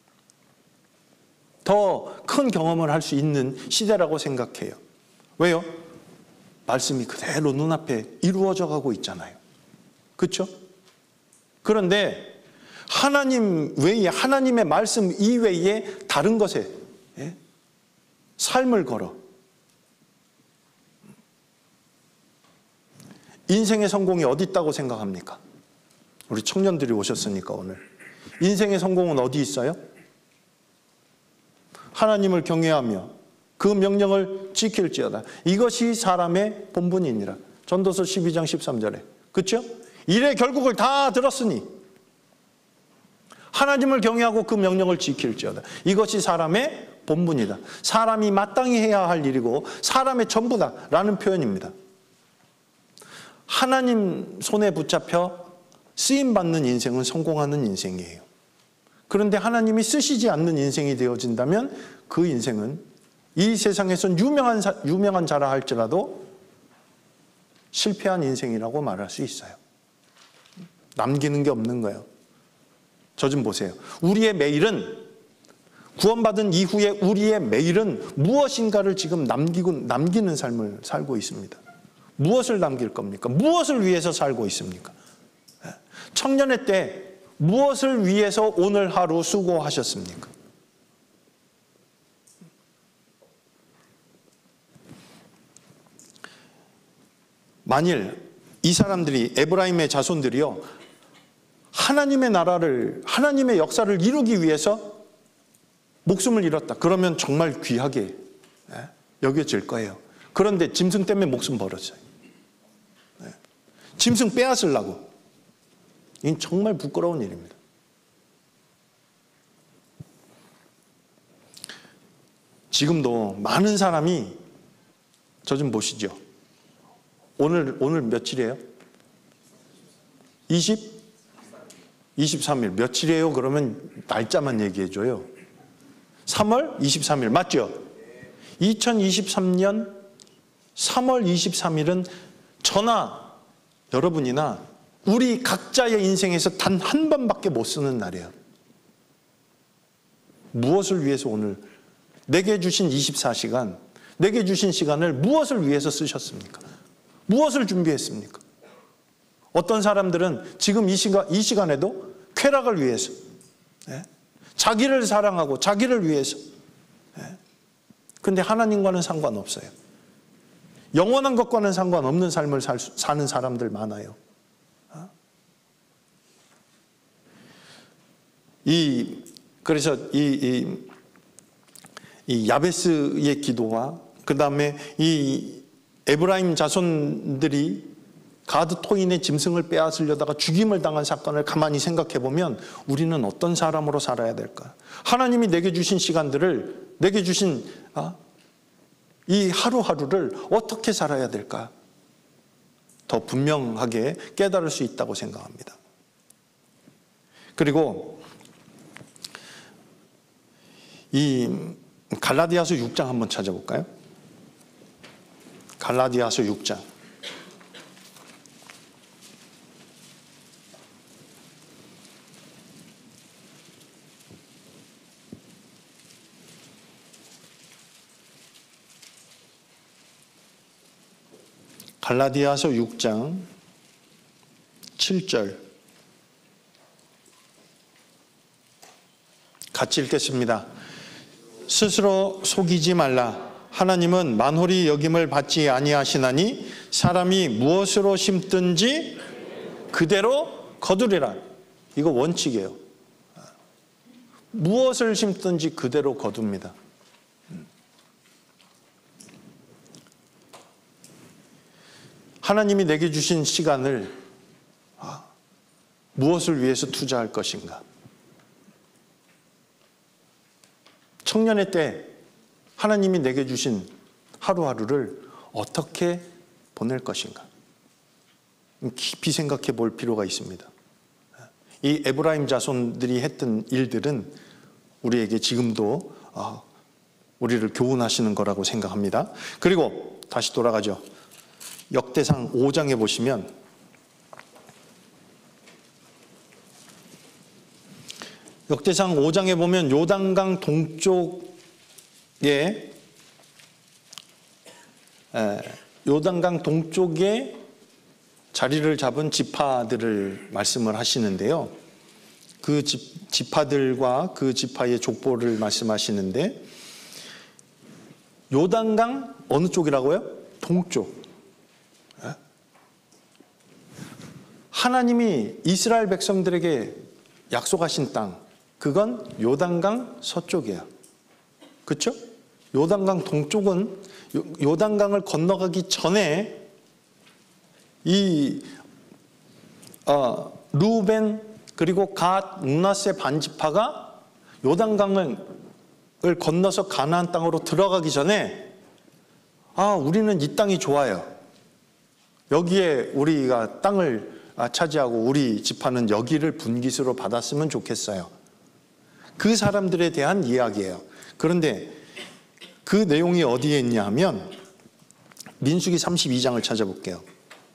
Speaker 1: 더 큰 경험을 할 수 있는 시대라고 생각해요. 왜요? 말씀이 그대로 눈앞에 이루어져 가고 있잖아요. 그렇죠? 그런데 하나님 외에, 하나님의 말씀 이외에 다른 것에 삶을 걸어 인생의 성공이 어디 있다고 생각합니까? 우리 청년들이 오셨으니까 오늘 인생의 성공은 어디 있어요? 하나님을 경외하며 그 명령을 지킬지어다. 이것이 사람의 본분이니라. 전도서 12장 13절에. 그렇죠? 이래 결국을 다 들었으니 하나님을 경외하고 그 명령을 지킬지어다. 이것이 사람의 본분이다. 사람이 마땅히 해야 할 일이고 사람의 전부다라는 표현입니다. 하나님 손에 붙잡혀 쓰임받는 인생은 성공하는 인생이에요. 그런데 하나님이 쓰시지 않는 인생이 되어진다면 그 인생은 이 세상에선 유명한 자라 할지라도 실패한 인생이라고 말할 수 있어요. 남기는 게 없는 거예요. 저 좀 보세요. 우리의 매일은, 구원받은 이후에 우리의 매일은 무엇인가를 지금 남기는 삶을 살고 있습니다. 무엇을 남길 겁니까? 무엇을 위해서 살고 있습니까? 청년의 때 무엇을 위해서 오늘 하루 수고하셨습니까? 만일 이 사람들이, 에브라임의 자손들이요, 하나님의 나라를, 하나님의 역사를 이루기 위해서 목숨을 잃었다. 그러면 정말 귀하게 여겨질 거예요. 그런데 짐승 때문에 목숨 버렸어요. 짐승 빼앗으려고. 이건 정말 부끄러운 일입니다. 지금도 많은 사람이, 저 좀 보시죠. 오늘 며칠이에요? 23일. 며칠이에요? 그러면 날짜만 얘기해줘요. 3월 23일. 맞죠? 2023년 3월 23일은 저나 여러분이나 우리 각자의 인생에서 단 한 번밖에 못 쓰는 날이에요. 무엇을 위해서 오늘 내게 주신 24시간, 내게 주신 시간을 무엇을 위해서 쓰셨습니까? 무엇을 준비했습니까? 어떤 사람들은 지금 이 시간에도 쾌락을 위해서, 자기를 사랑하고 자기를 위해서. 근데 하나님과는 상관없어요. 영원한 것과는 상관없는 삶을 사는 사람들 많아요. 그래서 이 야베스의 기도와 그 다음에 이 에브라임 자손들이 가드 토인의 짐승을 빼앗으려다가 죽임을 당한 사건을 가만히 생각해 보면 우리는 어떤 사람으로 살아야 될까? 하나님이 내게 주신 시간들을, 내게 주신 이 하루하루를 어떻게 살아야 될까? 더 분명하게 깨달을 수 있다고 생각합니다. 그리고 이 갈라디아서 6장 한번 찾아볼까요? 갈라디아서 6장. 갈라디아서 6장 7절 같이 읽겠습니다. 스스로 속이지 말라. 하나님은 만홀히 여김을 받지 아니하시나니 사람이 무엇으로 심든지 그대로 거두리라. 이거 원칙이에요. 무엇을 심든지 그대로 거둡니다. 하나님이 내게 주신 시간을 무엇을 위해서 투자할 것인가? 청년의 때 하나님이 내게 주신 하루하루를 어떻게 보낼 것인가? 깊이 생각해 볼 필요가 있습니다. 이 에브라임 자손들이 했던 일들은 우리에게 지금도 우리를 교훈하시는 거라고 생각합니다. 그리고 다시 돌아가죠. 역대상 5장에 보시면 역대상 5장에 보면 요단강 동쪽에 자리를 잡은 지파들을 말씀을 하시는데요. 그 지파들과 그 지파의 족보를 말씀하시는데 요단강 어느 쪽이라고요? 동쪽. 하나님이 이스라엘 백성들에게 약속하신 땅, 그건 요단강 서쪽이에요. 그렇죠? 요단강 동쪽은 요단강을 건너가기 전에 이 루벤 그리고 갓 므낫세 반지파가 요단강을 건너서 가나안 땅으로 들어가기 전에 우리는 이 땅이 좋아요. 여기에 우리가 땅을 차지하고 우리 지파는 여기를 분깃으로 받았으면 좋겠어요. 그 사람들에 대한 이야기예요. 그런데 그 내용이 어디에 있냐 하면 민수기 32장을 찾아볼게요.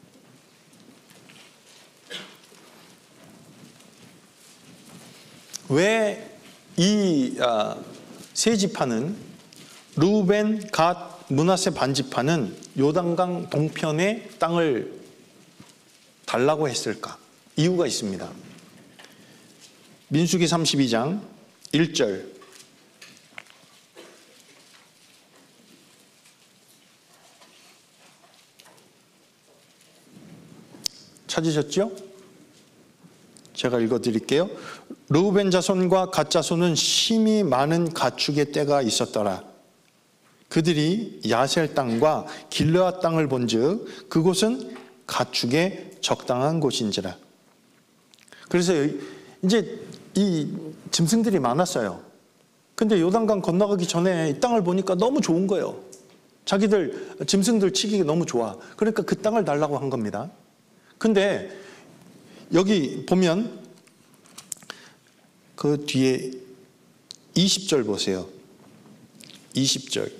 Speaker 1: 왜 이 세 지파는 루벤, 갓, 므낫세 반지파는 요단강 동편의 땅을 달라고 했을까? 이유가 있습니다. 민수기 32장 1절 찾으셨죠? 제가 읽어드릴게요. 르우벤 자손과 갓 자손은 심히 많은 가축의 떼가 있었더라. 그들이 야셀 땅과 길르앗 땅을 본즉 그곳은 가축의 적당한 곳인지라. 그래서 이제 이 짐승들이 많았어요. 근데 요단강 건너가기 전에 이 땅을 보니까 너무 좋은 거예요. 자기들 짐승들 치기가 너무 좋아. 그러니까 그 땅을 달라고 한 겁니다. 근데 여기 보면 그 뒤에 20절 보세요. 20절.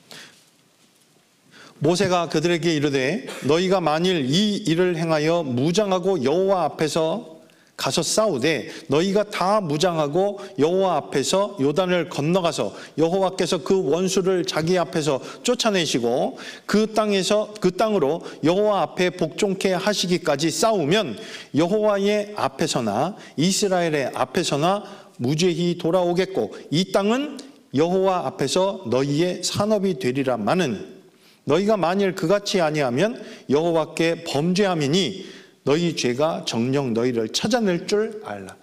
Speaker 1: 모세가 그들에게 이르되 너희가 만일 이 일을 행하여 무장하고 여호와 앞에서 가서 싸우되 너희가 다 무장하고 여호와 앞에서 요단을 건너가서 여호와께서 그 원수를 자기 앞에서 쫓아내시고 그 땅으로 여호와 앞에 복종케 하시기까지 싸우면 여호와의 앞에서나 이스라엘의 앞에서나 무죄히 돌아오겠고 이 땅은 여호와 앞에서 너희의 산업이 되리라마는 너희가 만일 그같이 아니하면 여호와께 범죄함이니 너희 죄가 정녕 너희를 찾아낼 줄 알라.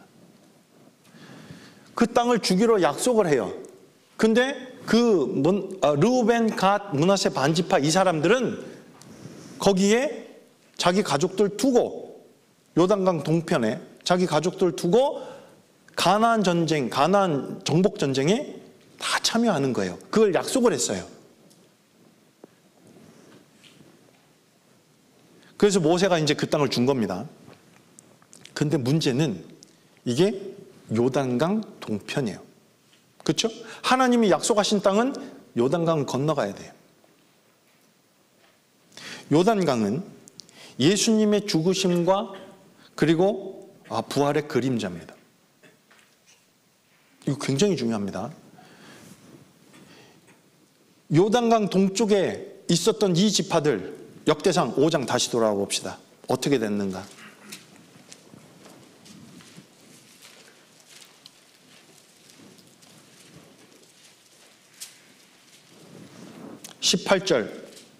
Speaker 1: 그 땅을 주기로 약속을 해요. 근데 르우벤, 갓, 므낫세 반지파 이 사람들은 거기에 자기 가족들 두고 요단강 동편에 자기 가족들 두고 가나안 전쟁, 가나안 정복 전쟁에 다 참여하는 거예요. 그걸 약속을 했어요. 그래서 모세가 이제 그 땅을 준 겁니다. 근데 문제는 이게 요단강 동편이에요. 그렇죠? 하나님이 약속하신 땅은 요단강 건너가야 돼요. 요단강은 예수님의 죽으심과 그리고 부활의 그림자입니다. 이거 굉장히 중요합니다. 요단강 동쪽에 있었던 이 지파들 역대상 5장 다시 돌아와 봅시다. 어떻게 됐는가? (18절)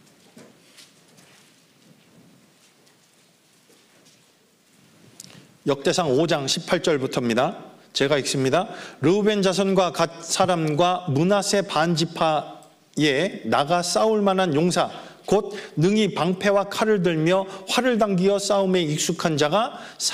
Speaker 1: 역대상 5장 18절부터입니다. 제가 읽습니다. 르우벤 자손과 갓 사람과 므낫세 반지파에 나가 싸울 만한 용사 곧 능히 방패와 칼을 들며 활을 당기어 싸움에 익숙한 자가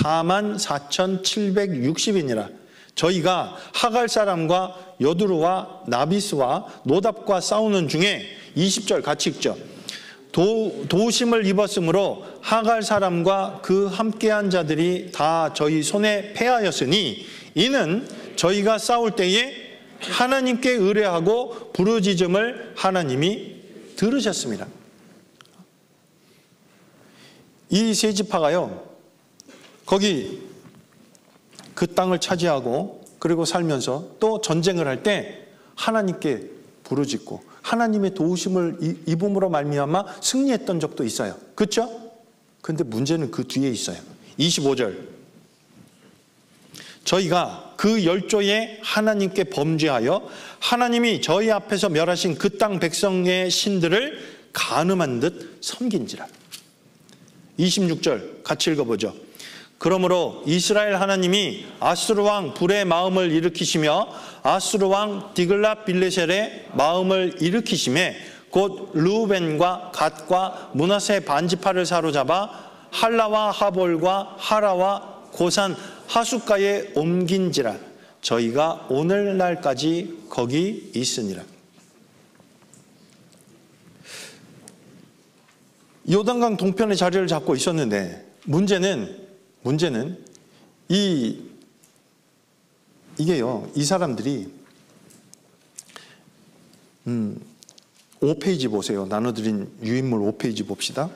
Speaker 1: 44,760이니라. 저희가 하갈 사람과 여두루와 나비스와 노답과 싸우는 중에 20절 같이 읽죠. 도심을 입었으므로 하갈 사람과 그 함께한 자들이 다 저희 손에 패하였으니 이는 저희가 싸울 때에 하나님께 의뢰하고 부르짖음을 하나님이 들으셨습니다. 이 세 지파가요, 거기 그 땅을 차지하고 그리고 살면서 또 전쟁을 할 때 하나님께 부르짖고 하나님의 도우심을 입음으로 말미암아 승리했던 적도 있어요. 그렇죠? 그런데 문제는 그 뒤에 있어요. 25절. 저희가 그 열조에 하나님께 범죄하여 하나님이 저희 앞에서 멸하신 그 땅 백성의 신들을 간음한 듯 섬긴지라. 26절 같이 읽어보죠. 그러므로 이스라엘 하나님이 아수르 왕 불의 마음을 일으키시며 아수르 왕 디글랏빌레셀의 마음을 일으키심에 곧 르우벤과 갓과 므낫세 반지파를 사로잡아 할라와 하볼과 하라와 고산 하숫가에 옮긴지라. 저희가 오늘날까지 거기 있으니라. 요단강 동편에 자리를 잡고 있었는데 문제는 이게요, 이 사람들이 5페이지 보세요. 나눠드린 유인물 5페이지 봅시다.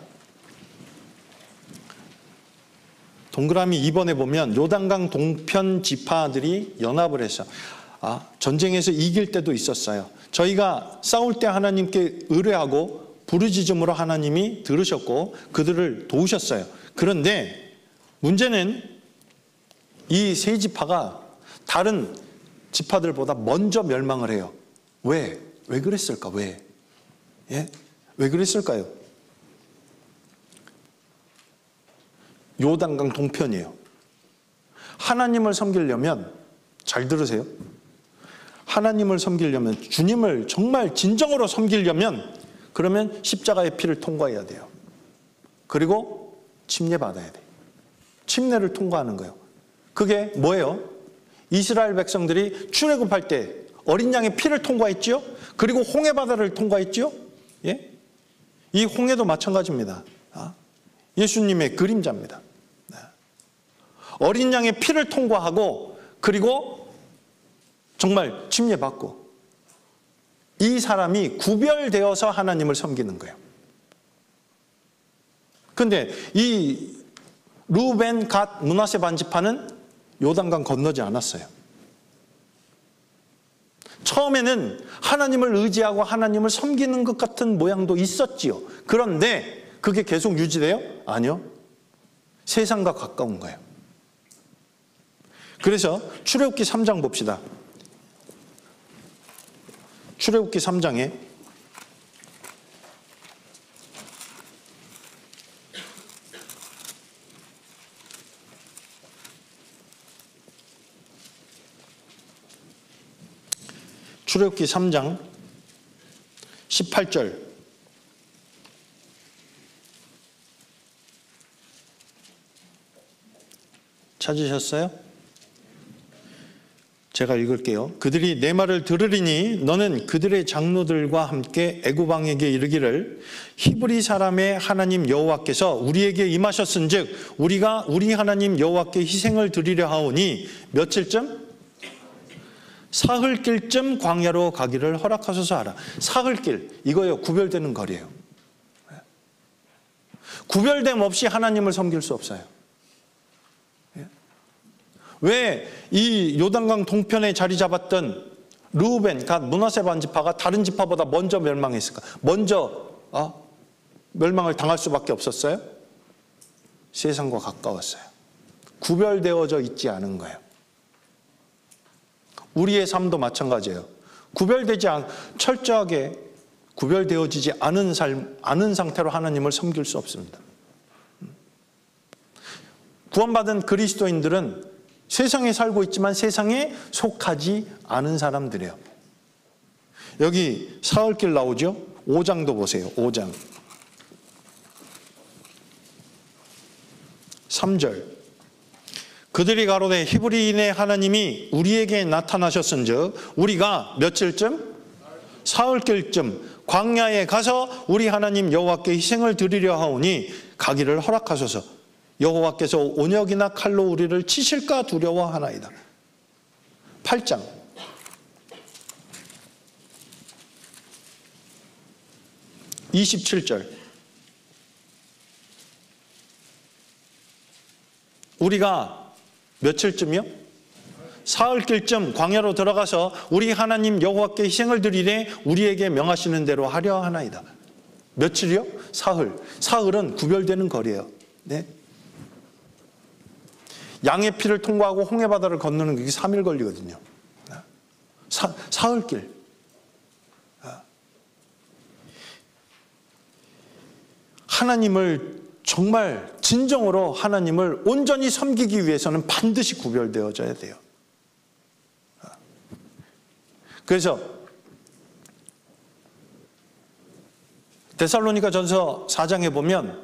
Speaker 1: 동그라미 2번에 보면 요단강 동편 지파들이 연합을 해서 전쟁에서 이길 때도 있었어요. 저희가 싸울 때 하나님께 의뢰하고 부르짖음으로 하나님이 들으셨고 그들을 도우셨어요. 그런데 문제는 이 세 지파가 다른 지파들보다 먼저 멸망을 해요. 왜 그랬을까? 왜 그랬을까요? 요단강 동편이에요. 하나님을 섬기려면, 잘 들으세요, 하나님을 섬기려면, 주님을 정말 진정으로 섬기려면 그러면 십자가의 피를 통과해야 돼요. 그리고 침례받아야 돼요. 침례를 통과하는 거예요. 그게 뭐예요? 이스라엘 백성들이 출애굽할 때 어린 양의 피를 통과했죠. 그리고 홍해바다를 통과했죠. 예? 이 홍해도 마찬가지입니다. 예수님의 그림자입니다. 어린 양의 피를 통과하고 그리고 정말 침례받고 이 사람이 구별되어서 하나님을 섬기는 거예요. 그런데 이 르우벤, 갓, 므낫세 반지파는 요단강 건너지 않았어요. 처음에는 하나님을 의지하고 하나님을 섬기는 것 같은 모양도 있었지요. 그런데 그게 계속 유지돼요? 아니요. 세상과 가까운 거예요. 그래서 출애굽기 3장 봅시다. 출애굽기 3장에 출애굽기 3장 18절 찾으셨어요? 제가 읽을게요. 그들이 내 말을 들으리니 너는 그들의 장로들과 함께 애굽 왕에게 이르기를 히브리 사람의 하나님 여호와께서 우리에게 임하셨은즉 우리가 우리 하나님 여호와께 희생을 드리려 하오니 며칠쯤? 사흘길쯤 광야로 가기를 허락하소서 하라. 사흘길, 이거예요. 구별되는 거리예요. 구별됨 없이 하나님을 섬길 수 없어요. 왜 이 요단강 동편에 자리 잡았던 르우벤, 갓, 므낫세 반지파가 다른 지파보다 먼저 멸망했을까? 먼저 멸망을 당할 수밖에 없었어요? 세상과 가까웠어요. 구별되어져 있지 않은 거예요. 우리의 삶도 마찬가지예요. 철저하게 구별되어지지 않은 삶, 않은 상태로 하나님을 섬길 수 없습니다. 구원받은 그리스도인들은 세상에 살고 있지만 세상에 속하지 않은 사람들이에요. 여기 사흘길 나오죠? 5장도 보세요. 5장 3절 그들이 가로되 히브리인의 하나님이 우리에게 나타나셨은즉 우리가 며칠쯤? 사흘길쯤 광야에 가서 우리 하나님 여호와께 희생을 드리려 하오니 가기를 허락하소서. 여호와께서 온역이나 칼로 우리를 치실까 두려워하나이다. 8장 27절 우리가 며칠쯤이요? 사흘길쯤 광야로 들어가서 우리 하나님 여호와께 희생을 드리되 우리에게 명하시는 대로 하려 하나이다. 며칠이요? 사흘. 사흘은 구별되는 거리예요. 네? 양의 피를 통과하고 홍해바다를 건너는 게 3일 걸리거든요. 사흘길. 하나님을 정말 진정으로 하나님을 온전히 섬기기 위해서는 반드시 구별되어져야 돼요. 그래서 데살로니가 전서 4장에 보면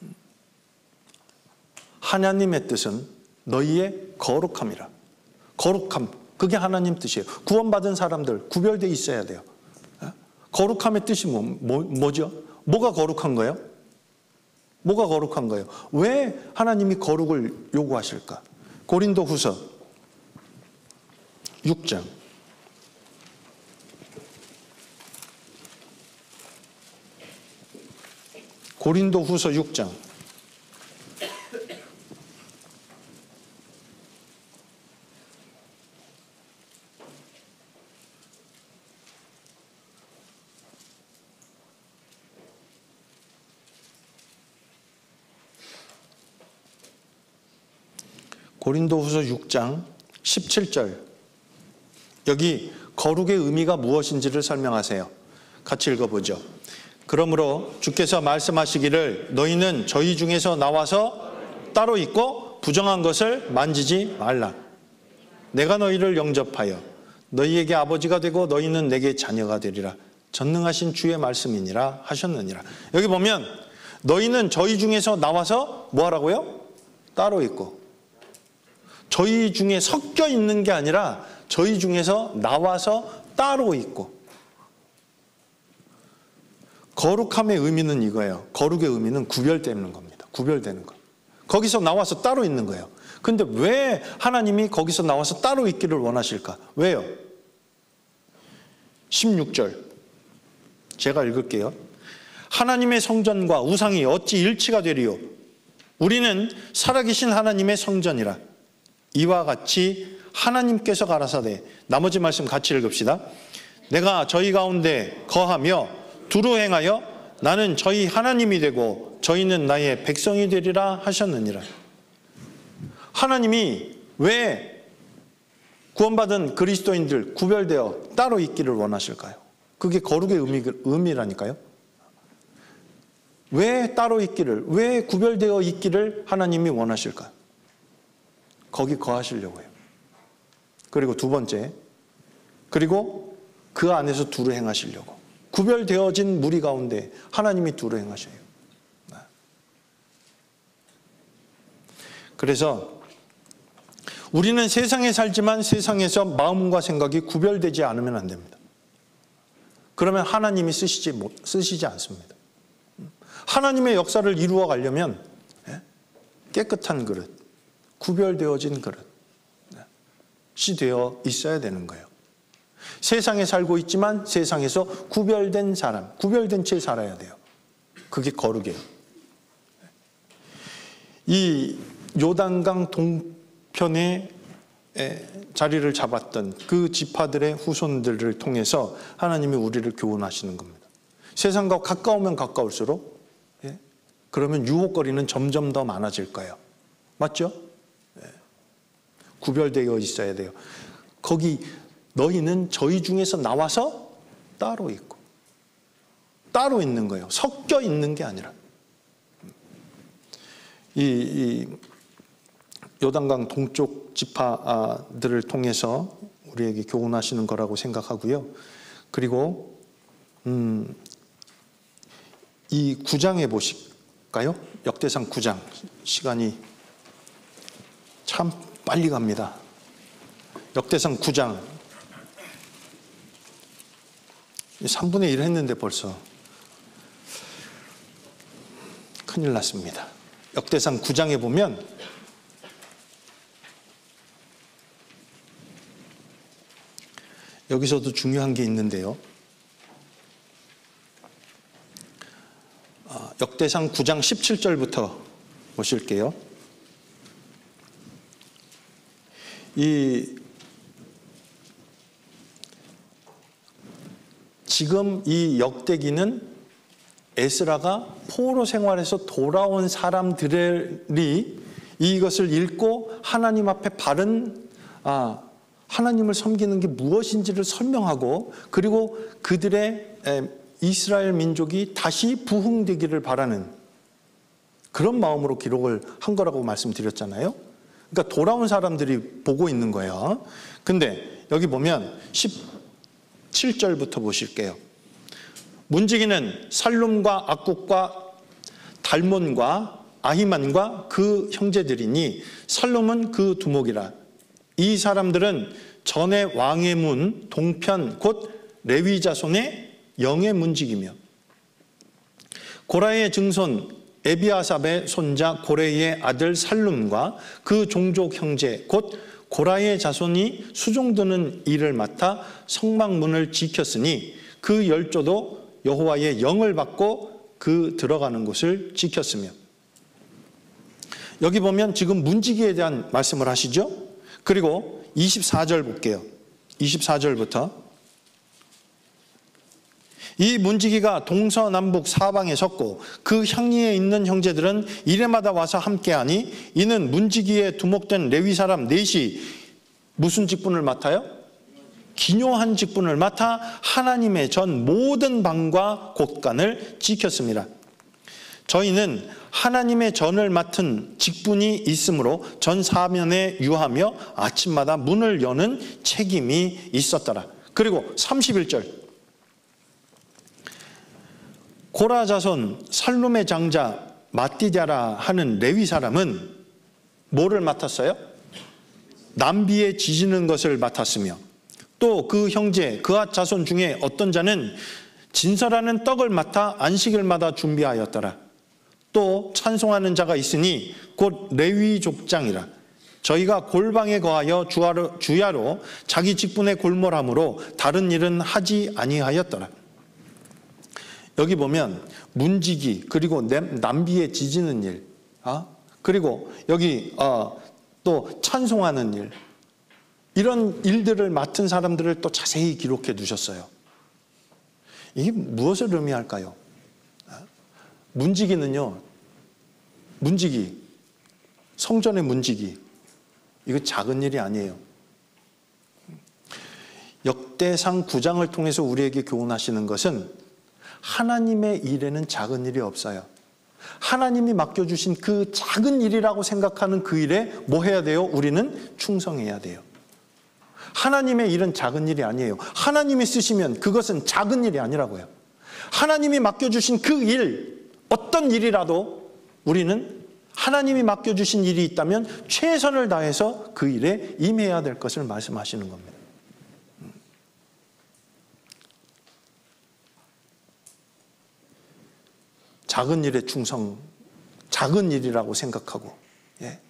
Speaker 1: 하나님의 뜻은 너희의 거룩함이라. 거룩함, 그게 하나님 뜻이에요. 구원받은 사람들 구별되어 있어야 돼요. 거룩함의 뜻이 뭐죠? 뭐가 거룩한 거예요? 뭐가 거룩한 거예요? 왜 하나님이 거룩을 요구하실까? 고린도후서 6장 고린도후서 6장 고린도후서 6장 17절 여기 거룩의 의미가 무엇인지를 설명하세요. 같이 읽어보죠. 그러므로 주께서 말씀하시기를 너희는 저희 중에서 나와서 따로 있고 부정한 것을 만지지 말라. 내가 너희를 영접하여 너희에게 아버지가 되고 너희는 내게 자녀가 되리라. 전능하신 주의 말씀이니라 하셨느니라. 여기 보면 너희는 저희 중에서 나와서 뭐 하라고요? 따로 있고. 저희 중에 섞여 있는 게 아니라 저희 중에서 나와서 따로 있고. 거룩함의 의미는 이거예요. 거룩의 의미는 구별되는 겁니다. 구별되는 거. 거기서 나와서 따로 있는 거예요. 근데 왜 하나님이 거기서 나와서 따로 있기를 원하실까? 왜요? 16절 제가 읽을게요. 하나님의 성전과 우상이 어찌 일치가 되리요? 우리는 살아계신 하나님의 성전이라. 이와 같이 하나님께서 가라사대. 나머지 말씀 같이 읽읍시다. 내가 저희 가운데 거하며 두루 행하여 나는 저희 하나님이 되고 저희는 나의 백성이 되리라 하셨느니라. 하나님이 왜 구원받은 그리스도인들 구별되어 따로 있기를 원하실까요? 그게 거룩의 의미라니까요. 왜 따로 있기를, 왜 구별되어 있기를 하나님이 원하실까요? 거기 거하시려고 해요. 그리고 두 번째, 그리고 그 안에서 두루 행하시려고. 구별되어진 무리 가운데 하나님이 두루 행하셔요. 그래서 우리는 세상에 살지만 세상에서 마음과 생각이 구별되지 않으면 안 됩니다. 그러면 하나님이 쓰시지 않습니다. 하나님의 역사를 이루어 가려면 깨끗한 그릇, 구별되어진 그릇이 되어 있어야 되는 거예요. 세상에 살고 있지만 세상에서 구별된 사람, 구별된 채 살아야 돼요. 그게 거룩이에요. 이 요단강 동편에 자리를 잡았던 그 지파들의 후손들을 통해서 하나님이 우리를 교훈하시는 겁니다. 세상과 가까우면 가까울수록 그러면 유혹거리는 점점 더 많아질 거예요. 맞죠? 구별되어 있어야 돼요. 거기 너희는 저희 중에서 나와서 따로 있고 따로 있는 거예요. 섞여 있는 게 아니라. 이 요단강 동쪽 지파들을 통해서 우리에게 교훈하시는 거라고 생각하고요. 그리고 이 9장에 보실까요? 역대상 9장. 시간이 참 빨리 갑니다. 역대상 9장 3분의 1 했는데 벌써 큰일 났습니다. 역대상 9장에 보면 여기서도 중요한 게 있는데요. 역대상 9장 17절부터 보실게요. 지금 이 역대기는 에스라가 포로 생활에서 돌아온 사람들이 이것을 읽고 하나님 앞에 바른 하나님을 섬기는 게 무엇인지를 설명하고, 그리고 그들의 이스라엘 민족이 다시 부흥되기를 바라는 그런 마음으로 기록을 한 거라고 말씀드렸잖아요. 그러니까 돌아온 사람들이 보고 있는 거예요. 근데 여기 보면 17절부터 보실게요. 문지기는 살룸과 악국과 달몬과 아히만과 그 형제들이니 살룸은 그 두목이라. 이 사람들은 전에 왕의 문 동편 곧 레위 자손의 영의 문지기며 고라의 증손 에비아삽의 손자 고레의 아들 살룸과 그 종족 형제 곧 고라의 자손이 수종드는 일을 맡아 성막문을 지켰으니 그 열조도 여호와의 영을 받고 그 들어가는 곳을 지켰으며. 여기 보면 지금 문지기에 대한 말씀을 하시죠. 그리고 24절 볼게요. 24절부터 이 문지기가 동서남북 사방에 섰고 그 향리에 있는 형제들은 이래마다 와서 함께하니 이는 문지기에 두목된 레위 사람 넷이 무슨 직분을 맡아요? 기묘한 직분을 맡아 하나님의 전 모든 방과 곳간을 지켰습니다. 저희는 하나님의 전을 맡은 직분이 있으므로 전 사면에 유하며 아침마다 문을 여는 책임이 있었더라. 그리고 31절 고라 자손 살룸의 장자 마띠자라 하는 레위 사람은 뭐를 맡았어요? 남비에 지지는 것을 맡았으며 또 그 형제 그앗 자손 중에 어떤 자는 진설하는 떡을 맡아 안식일마다 준비하였더라. 또 찬송하는 자가 있으니 곧 레위 족장이라. 저희가 골방에 거하여 주야로 자기 직분에 골몰함으로 다른 일은 하지 아니하였더라. 여기 보면 문지기 그리고 남비에 지지는 일, 그리고 여기 또 또 찬송하는 일, 이런 일들을 맡은 사람들을 또 자세히 기록해 두셨어요. 이게 무엇을 의미할까요? 문지기는요, 문지기, 성전의 문지기, 이거 작은 일이 아니에요. 역대상 9장을 통해서 우리에게 교훈하시는 것은 하나님의 일에는 작은 일이 없어요. 하나님이 맡겨주신 그 작은 일이라고 생각하는 그 일에 뭐 해야 돼요? 우리는 충성해야 돼요. 하나님의 일은 작은 일이 아니에요. 하나님이 쓰시면 그것은 작은 일이 아니라고요. 하나님이 맡겨주신 그 일, 어떤 일이라도 우리는 하나님이 맡겨주신 일이 있다면 최선을 다해서 그 일에 임해야 될 것을 말씀하시는 겁니다. 작은 일에 충성, 작은 일이라고 생각하고, 예.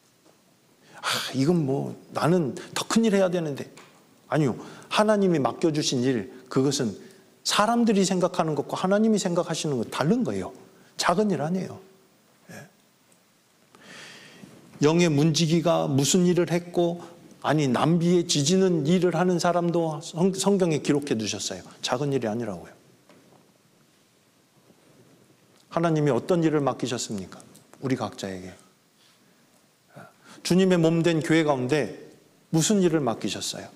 Speaker 1: 이건 뭐 나는 더 큰 일 해야 되는데. 아니요. 하나님이 맡겨주신 일, 그것은 사람들이 생각하는 것과 하나님이 생각하시는 것 다른 거예요. 작은 일 아니에요. 예. 영의 문지기가 무슨 일을 했고, 아니 남비에 지지는 일을 하는 사람도 성경에 기록해 두셨어요. 작은 일이 아니라고요. 하나님이 어떤 일을 맡기셨습니까? 우리 각자에게. 주님의 몸된 교회 가운데 무슨 일을 맡기셨어요?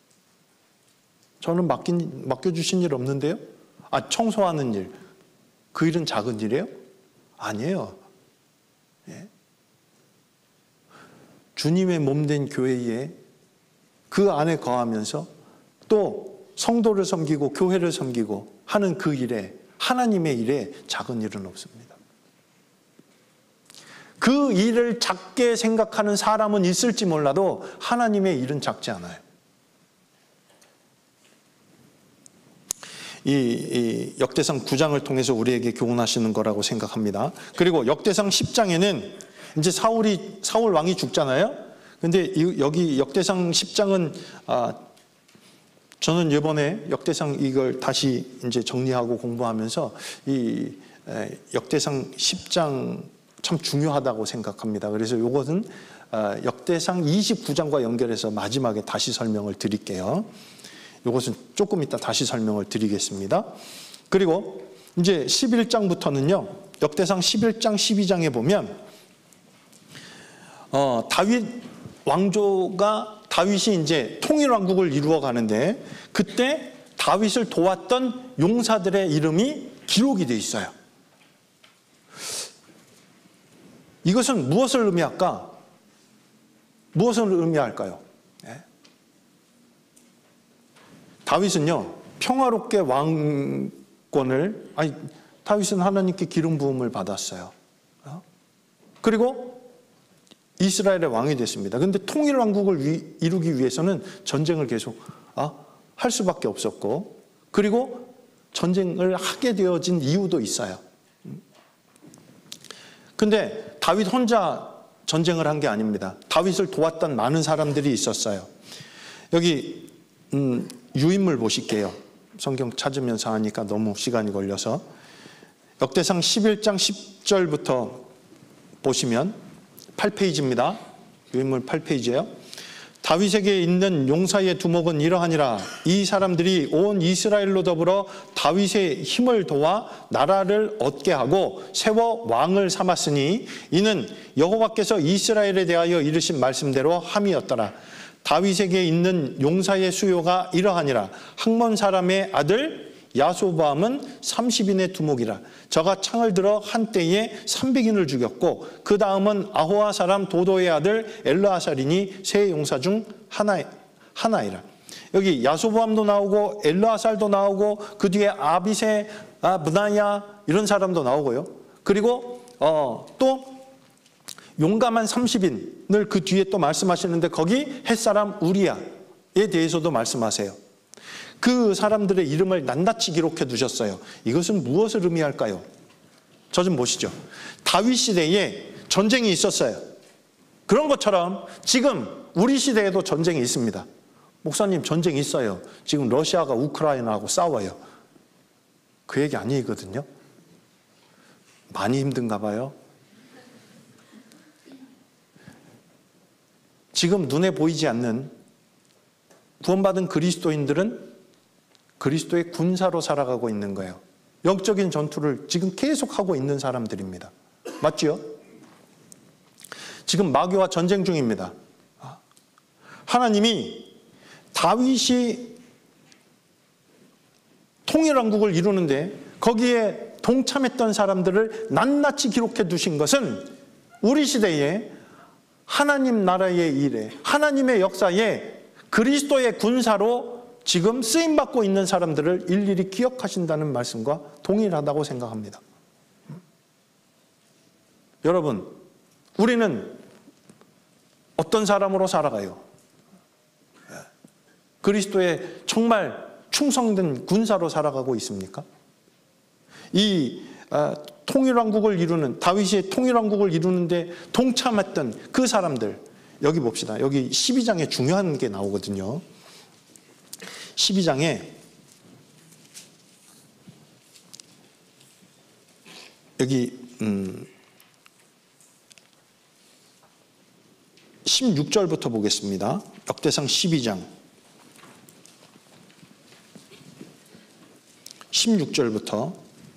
Speaker 1: 저는 맡겨주신 일 없는데요? 청소하는 일. 그 일은 작은 일이에요? 아니에요. 예. 주님의 몸된 교회에 그 안에 거하면서 또 성도를 섬기고 교회를 섬기고 하는 그 일에, 하나님의 일에 작은 일은 없습니다. 그 일을 작게 생각하는 사람은 있을지 몰라도 하나님의 일은 작지 않아요. 이 역대상 9장을 통해서 우리에게 교훈하시는 거라고 생각합니다. 그리고 역대상 10장에는 이제 사울 왕이 죽잖아요. 근데 여기 역대상 10장은 저는 이번에 역대상 이걸 다시 이제 정리하고 공부하면서 이 역대상 10장 참 중요하다고 생각합니다. 그래서 이것은 역대상 29장과 연결해서 마지막에 다시 설명을 드릴게요. 이것은 조금 이따 다시 설명을 드리겠습니다. 그리고 이제 11장부터는요. 역대상 11장, 12장에 보면 다윗 왕조가 다윗이 이제 통일왕국을 이루어 가는데 그때 다윗을 도왔던 용사들의 이름이 기록이 되어 있어요. 이것은 무엇을 의미할까? 무엇을 의미할까요? 네. 다윗은요, 평화롭게 왕권을, 다윗은 하나님께 기름 부음을 받았어요. 그리고 이스라엘의 왕이 됐습니다. 그런데 통일왕국을 이루기 위해서는 전쟁을 계속 할 수밖에 없었고, 그리고 전쟁을 하게 되어진 이유도 있어요. 근데 다윗 혼자 전쟁을 한 게 아닙니다. 다윗을 도왔던 많은 사람들이 있었어요. 여기 유인물 보실게요. 성경 찾으면서 하니까 너무 시간이 걸려서. 역대상 11장 10절부터 보시면 8페이지입니다. 유인물 8페이지예요. 다윗에게 있는 용사의 두목은 이러하니라. 이 사람들이 온 이스라엘로 더불어 다윗의 힘을 도와 나라를 얻게 하고 세워 왕을 삼았으니 이는 여호와께서 이스라엘에 대하여 이르신 말씀대로 함이었더라. 다윗에게 있는 용사의 수요가 이러하니라. 학몬 사람의 아들 야소바함은 30인의 두목이라. 저가 창을 들어 한때에 300인을 죽였고 그 다음은 아호아 사람 도도의 아들 엘르아살이니 세 용사 중 하나이라. 여기 야소바함도 나오고 엘르아살도 나오고 그 뒤에 아비세, 브나야 이런 사람도 나오고요. 그리고 또 용감한 30인을 그 뒤에 또 말씀하시는데 거기 햇사람 우리야에 대해서도 말씀하세요. 그 사람들의 이름을 낱낱이 기록해 두셨어요. 이것은 무엇을 의미할까요? 저 좀 보시죠. 다윗 시대에 전쟁이 있었어요. 그런 것처럼 지금 우리 시대에도 전쟁이 있습니다. 목사님, 전쟁이 있어요. 지금 러시아가 우크라이나하고 싸워요. 그 얘기 아니거든요. 많이 힘든가 봐요. 지금 눈에 보이지 않는 구원받은 그리스도인들은 그리스도의 군사로 살아가고 있는 거예요. 영적인 전투를 지금 계속하고 있는 사람들입니다. 맞죠? 지금 마귀와 전쟁 중입니다. 하나님이 다윗이 통일왕국을 이루는데 거기에 동참했던 사람들을 낱낱이 기록해 두신 것은 우리 시대에 하나님 나라의 일에, 하나님의 역사에 그리스도의 군사로 지금 쓰임받고 있는 사람들을 일일이 기억하신다는 말씀과 동일하다고 생각합니다. 여러분, 우리는 어떤 사람으로 살아가요? 그리스도의 정말 충성된 군사로 살아가고 있습니까? 이 통일왕국을 이루는, 다윗의 통일왕국을 이루는데 동참했던 그 사람들, 여기 봅시다. 여기 12장에 중요한 게 나오거든요. 12장에 여기 16절부터 보겠습니다. 역대상 12장 16절부터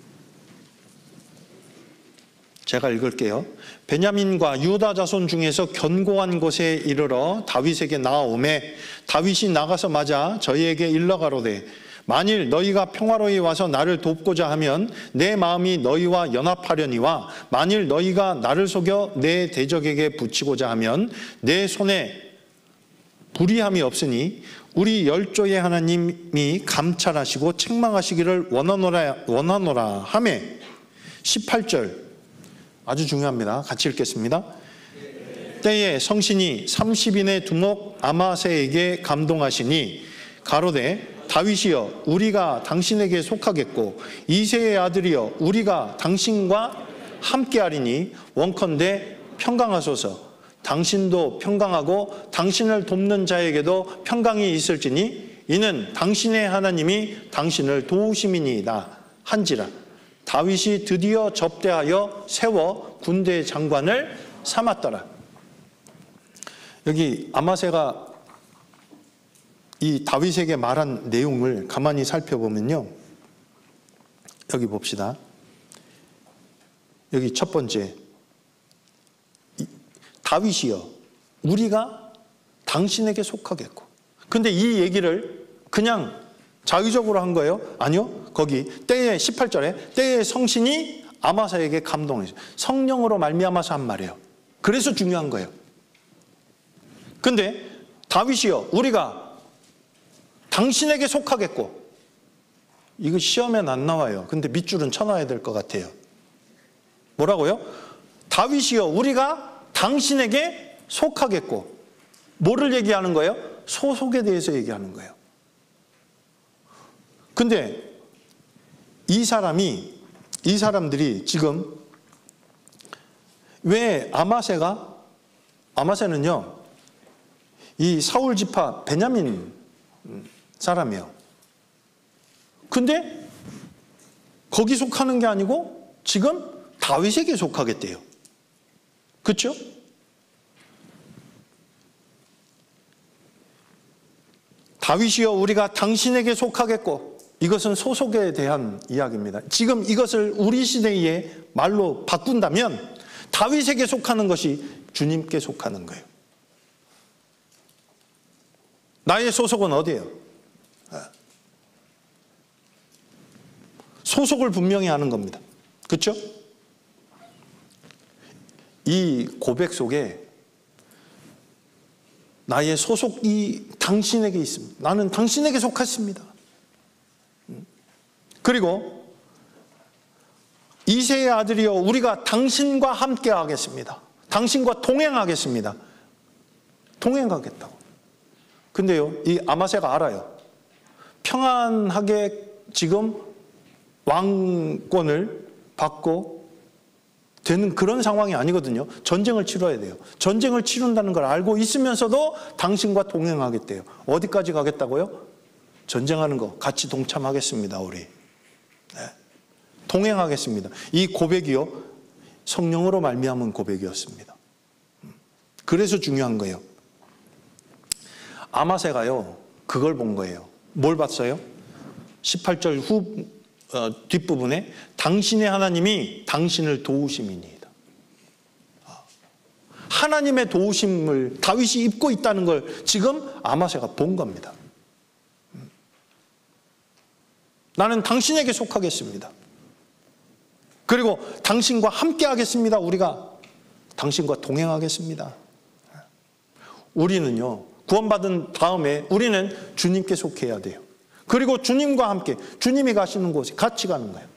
Speaker 1: 제가 읽을게요. 베냐민과 유다 자손 중에서 견고한 곳에 이르러 다윗에게 나아오매 다윗이 나가서 맞아 저희에게 일러가로되 만일 너희가 평화로이 와서 나를 돕고자 하면 내 마음이 너희와 연합하려니와 만일 너희가 나를 속여 내 대적에게 붙이고자 하면 내 손에 불의함이 없으니 우리 열조의 하나님이 감찰하시고 책망하시기를 원하노라 하매 18절 아주 중요합니다. 같이 읽겠습니다. 때에 성신이 30인의 두목 아마세에게 감동하시니 가로되 다윗이여 우리가 당신에게 속하겠고 이새의 아들이여 우리가 당신과 함께하리니 원컨대 평강하소서. 당신도 평강하고 당신을 돕는 자에게도 평강이 있을지니 이는 당신의 하나님이 당신을 도우심이니이다 한지라. 다윗이 드디어 접대하여 세워 군대 장관을 삼았더라. 여기 아마세가 이 다윗에게 말한 내용을 가만히 살펴보면요. 여기 봅시다. 여기 첫 번째. 다윗이여 우리가 당신에게 속하겠고. 근데 이 얘기를 그냥 자의적으로 한 거예요? 아니요. 거기 때에 18절에 때에 성신이 아마사에게 감동했어요. 성령으로 말미암아서 한 말이에요. 그래서 중요한 거예요. 근데 다윗이여 우리가 당신에게 속하겠고. 이거 시험엔 안 나와요. 근데 밑줄은 쳐놔야 될 것 같아요. 뭐라고요? 다윗이여 우리가 당신에게 속하겠고. 뭐를 얘기하는 거예요? 소속에 대해서 얘기하는 거예요. 근데 이 사람들이 지금 왜 아마세는요, 이 사울 지파 베냐민 사람이에요. 근데 거기 속하는 게 아니고 지금 다윗에게 속하겠대요. 그렇죠? 다윗이여 우리가 당신에게 속하겠고. 이것은 소속에 대한 이야기입니다. 지금 이것을 우리 시대의 말로 바꾼다면 다윗에게 속하는 것이 주님께 속하는 거예요. 나의 소속은 어디예요? 소속을 분명히 하는 겁니다. 그렇죠? 이 고백 속에 나의 소속이 당신에게 있습니다. 나는 당신에게 속했습니다. 그리고 이새의 아들이여 우리가 당신과 함께 하겠습니다. 당신과 동행하겠습니다. 동행하겠다고. 근데요, 이 아마세가 알아요. 평안하게 지금 왕권을 받고 되는 그런 상황이 아니거든요. 전쟁을 치러야 돼요. 전쟁을 치른다는 걸 알고 있으면서도 당신과 동행하겠대요. 어디까지 가겠다고요? 전쟁하는 거 같이 동참하겠습니다. 우리. 네. 동행하겠습니다. 이 고백이요, 성령으로 말미암은 고백이었습니다. 그래서 중요한 거예요. 아마새가요, 그걸 본 거예요. 뭘 봤어요? 18절 뒷부분에 당신의 하나님이 당신을 도우심이니이다. 하나님의 도우심을 다윗이 입고 있다는 걸 지금 아마새가 본 겁니다. 나는 당신에게 속하겠습니다. 그리고 당신과 함께 하겠습니다. 우리가 당신과 동행하겠습니다. 우리는요, 구원받은 다음에 우리는 주님께 속해야 돼요. 그리고 주님과 함께, 주님이 가시는 곳에 같이 가는 거예요.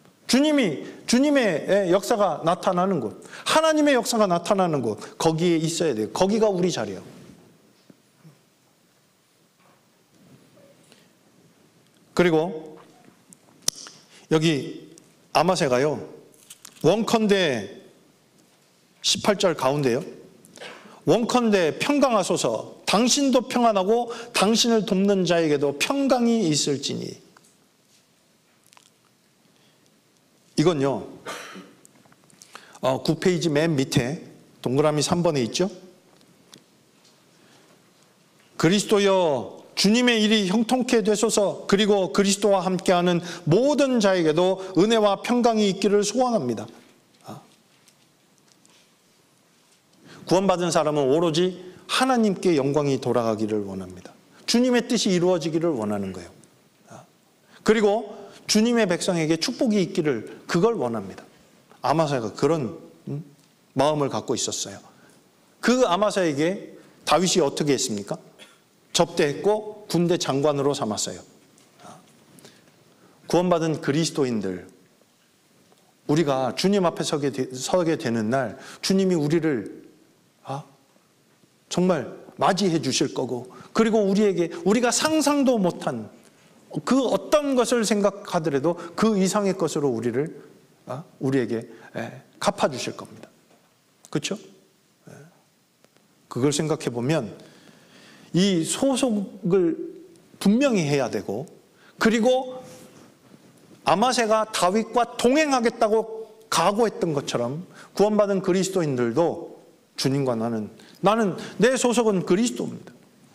Speaker 1: 주님의 역사가 나타나는 곳, 하나님의 역사가 나타나는 곳, 거기에 있어야 돼요. 거기가 우리 자리예요. 그리고 여기 아마새가요, 원컨대 18절 가운데요, 원컨대 평강하소서, 당신도 평안하고 당신을 돕는 자에게도 평강이 있을지니. 이건요, 9페이지 맨 밑에 동그라미 3번에 있죠. 그리스도여 주님의 일이 형통케 되소서, 그리고 그리스도와 함께하는 모든 자에게도 은혜와 평강이 있기를 소원합니다. 구원받은 사람은 오로지 하나님께 영광이 돌아가기를 원합니다. 주님의 뜻이 이루어지기를 원하는 거예요. 그리고 주님의 백성에게 축복이 있기를, 그걸 원합니다. 아마새가 그런 마음을 갖고 있었어요. 그 아마새에게 다윗이 어떻게 했습니까? 접대했고 군대 장관으로 삼았어요. 구원받은 그리스도인들, 우리가 주님 앞에 서게 되는 날 주님이 우리를 정말 맞이해 주실 거고, 그리고 우리가 상상도 못한 그 어떤 것을 생각하더라도 그 이상의 것으로 우리에게 갚아 주실 겁니다. 그렇죠? 그걸 생각해 보면 이 소속을 분명히 해야 되고, 그리고 아마새가 다윗과 동행하겠다고 각오했던 것처럼 구원받은 그리스도인들도 주님과 나는 내 소속은 그리스도입니다.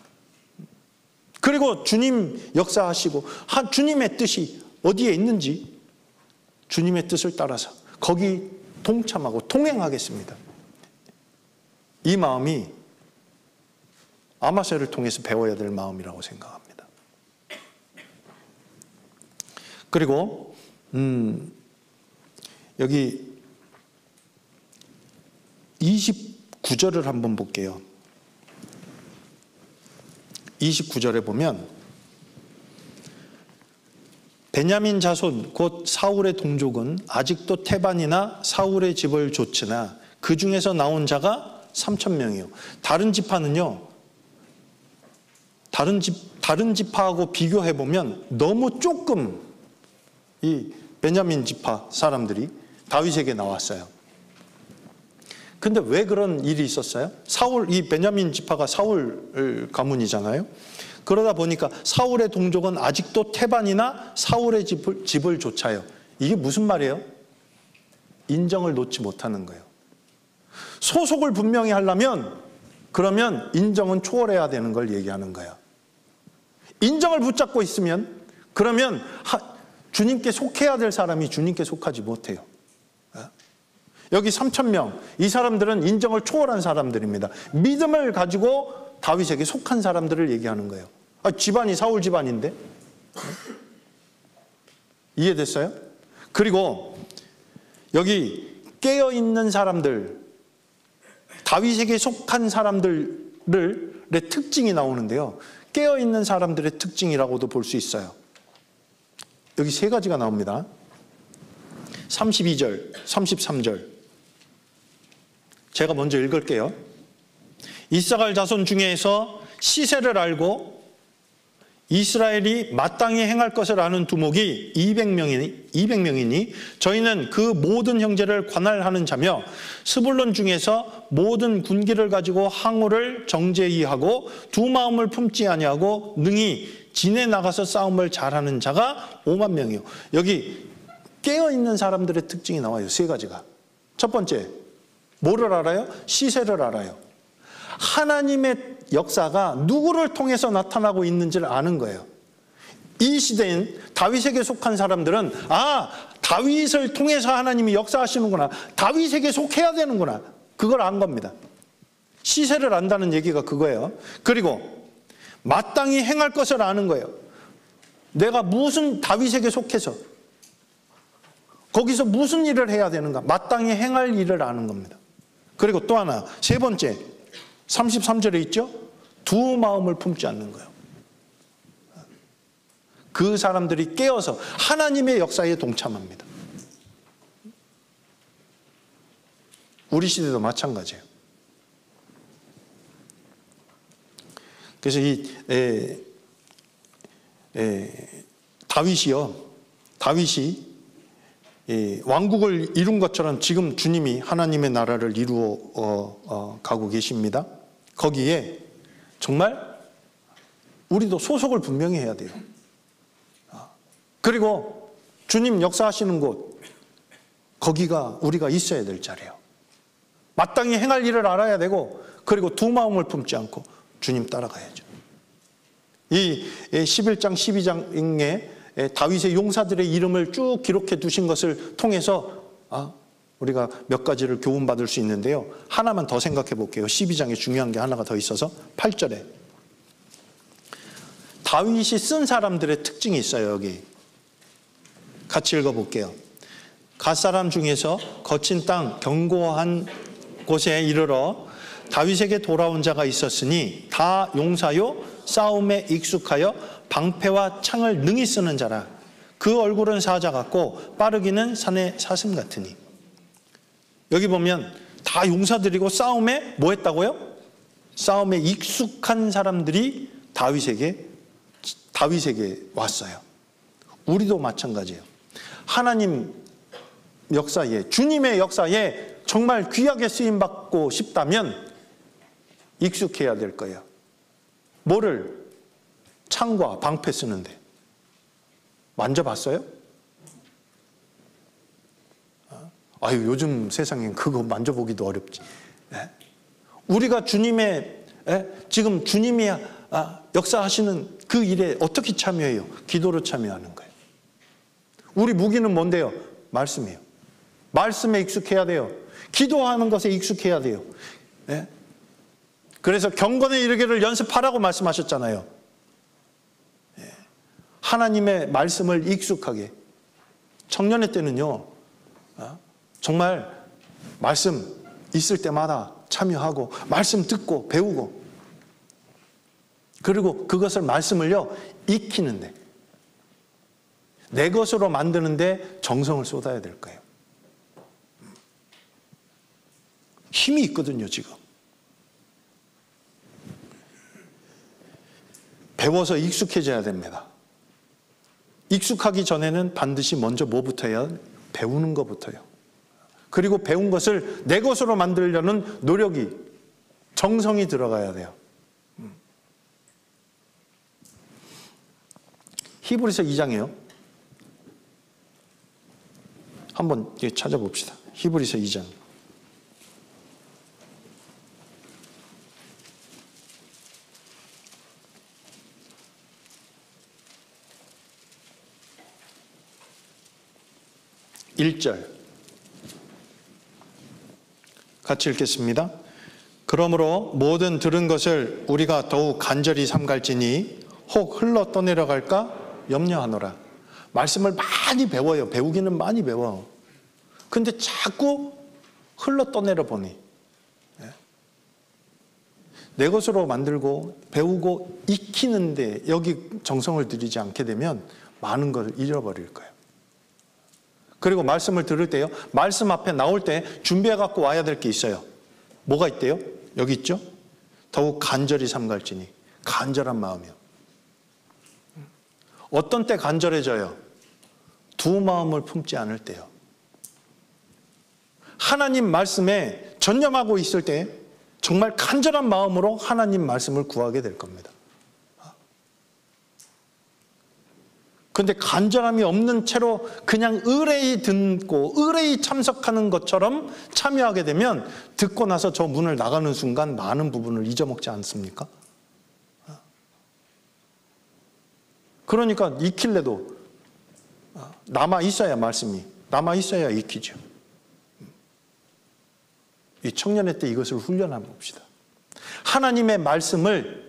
Speaker 1: 그리고 주님 역사하시고 주님의 뜻이 어디에 있는지 주님의 뜻을 따라서 거기 동참하고 동행하겠습니다. 이 마음이 아마새를 통해서 배워야 될 마음이라고 생각합니다. 그리고 여기 29절을 한번 볼게요. 29절에 보면 베냐민 자손 곧 사울의 동족은 아직도 테반이나 사울의 집을 좇으나 그 중에서 나온 자가 3,000명이요. 다른 지파는요, 다른 지파하고 비교해 보면 너무 조금 이 베냐민 지파 사람들이 다윗에게 나왔어요. 근데 왜 그런 일이 있었어요? 이 베냐민 지파가 사울 가문이잖아요. 그러다 보니까 사울의 동족은 아직도 테반이나 사울의 집을 좇아요. 이게 무슨 말이에요? 인정을 놓지 못하는 거예요. 소속을 분명히 하려면 그러면 인정은 초월해야 되는 걸 얘기하는 거예요. 인정을 붙잡고 있으면 그러면 주님께 속해야 될 사람이 주님께 속하지 못해요. 여기 3,000명, 이 사람들은 인정을 초월한 사람들입니다. 믿음을 가지고 다윗에게 속한 사람들을 얘기하는 거예요. 집안이 사울 집안인데? 이해됐어요? 그리고 여기 깨어있는 사람들, 다윗에게 속한 사람들의 특징이 나오는데요. 깨어있는 사람들의 특징이라고도 볼 수 있어요. 여기 3가지가 나옵니다. 32절, 33절. 제가 먼저 읽을게요. 이사갈 자손 중에서 시세를 알고 이스라엘이 마땅히 행할 것을 아는 두목이 200명이니 저희는 그 모든 형제를 관할하는 자며 스불론 중에서 모든 군기를 가지고 항우를 정제히 하고 두 마음을 품지 아니하고 능히 진에 나가서 싸움을 잘하는 자가 5만 명이요. 여기 깨어있는 사람들의 특징이 나와요. 3가지가. 첫 번째, 뭐를 알아요? 시세를 알아요. 하나님의 역사가 누구를 통해서 나타나고 있는지를 아는 거예요. 이 시대인 다윗에게 속한 사람들은 다윗을 통해서 하나님이 역사하시는구나, 다윗에게 속해야 되는구나, 그걸 안 겁니다. 시세를 안다는 얘기가 그거예요. 그리고 마땅히 행할 것을 아는 거예요. 내가 무슨 다윗에게 속해서 거기서 무슨 일을 해야 되는가, 마땅히 행할 일을 아는 겁니다. 그리고 또 하나, 세 번째, 33절에 있죠? 두 마음을 품지 않는 거예요. 그 사람들이 깨어서 하나님의 역사에 동참합니다. 우리 시대도 마찬가지예요. 그래서 다윗이 왕국을 이룬 것처럼 지금 주님이 하나님의 나라를 이루어 가고 계십니다. 거기에 정말 우리도 소속을 분명히 해야 돼요. 그리고 주님 역사하시는 곳, 거기가 우리가 있어야 될 자리예요. 마땅히 행할 일을 알아야 되고, 그리고 두 마음을 품지 않고 주님 따라가야죠. 이 11장 12장에 다윗의 용사들의 이름을 쭉 기록해 두신 것을 통해서 우리가 몇 가지를 교훈받을 수 있는데요. 하나만 더 생각해 볼게요. 12장에 중요한 게 하나가 더 있어서 8절에 다윗이 쓴 사람들의 특징이 있어요. 여기 같이 읽어볼게요. 갓사람 중에서 거친 땅 견고한 곳에 이르러 다윗에게 돌아온 자가 있었으니 다 용사요 싸움에 익숙하여 방패와 창을 능히 쓰는 자라. 그 얼굴은 사자 같고 빠르기는 산의 사슴 같으니. 여기 보면 다 용사들이고 싸움에 뭐 했다고요? 싸움에 익숙한 사람들이 다윗에게 왔어요. 우리도 마찬가지예요. 하나님 역사에, 주님의 역사에 정말 귀하게 쓰임받고 싶다면 익숙해야 될 거예요. 뭐를? 창과 방패 쓰는데. 만져봤어요? 요즘 세상엔 그거 만져보기도 어렵지. 우리가 지금 주님이 역사하시는 그 일에 어떻게 참여해요? 기도로 참여하는 거예요. 우리 무기는 뭔데요? 말씀이에요. 말씀에 익숙해야 돼요. 기도하는 것에 익숙해야 돼요. 그래서 경건에 이르기를 연습하라고 말씀하셨잖아요. 하나님의 말씀을 익숙하게. 청년의 때는요, 정말 말씀 있을 때마다 참여하고 말씀 듣고 배우고, 그리고 그것을 말씀을요 익히는데, 내 것으로 만드는데 정성을 쏟아야 될 거예요. 힘이 있거든요. 지금 배워서 익숙해져야 됩니다. 익숙하기 전에는 반드시 먼저 뭐부터 해야? 배우는 것부터요. 그리고 배운 것을 내 것으로 만들려는 노력이, 정성이 들어가야 돼요. 히브리서 2장이에요. 한번 찾아봅시다. 히브리서 2장. (1절) 같이 읽겠습니다. 그러므로 모든 들은 것을 우리가 더욱 간절히 삼갈지니 혹 흘러 떠내려 갈까 염려하노라. 말씀을 많이 배워요. 배우기는 많이 배워. 근데 자꾸 흘러 떠내려 보니, 내 것으로 만들고 배우고 익히는데 여기 정성을 들이지 않게 되면 많은 걸 잃어버릴 거예요. 그리고 말씀을 들을 때요, 말씀 앞에 나올 때 준비해 갖고 와야 될 게 있어요. 뭐가 있대요? 여기 있죠? 더욱 간절히 삼갈지니. 간절한 마음이요. 어떤 때 간절해져요? 두 마음을 품지 않을 때요. 하나님 말씀에 전념하고 있을 때 정말 간절한 마음으로 하나님 말씀을 구하게 될 겁니다. 그런데 간절함이 없는 채로 그냥 의뢰이 듣고 의뢰이 참석하는 것처럼 참여하게 되면 듣고 나서 저 문을 나가는 순간 많은 부분을 잊어먹지 않습니까? 그러니까 익힐래도 남아 있어야 말씀이 남아 있어야 익히죠. 이 청년회 때 이것을 훈련해 봅시다. 하나님의 말씀을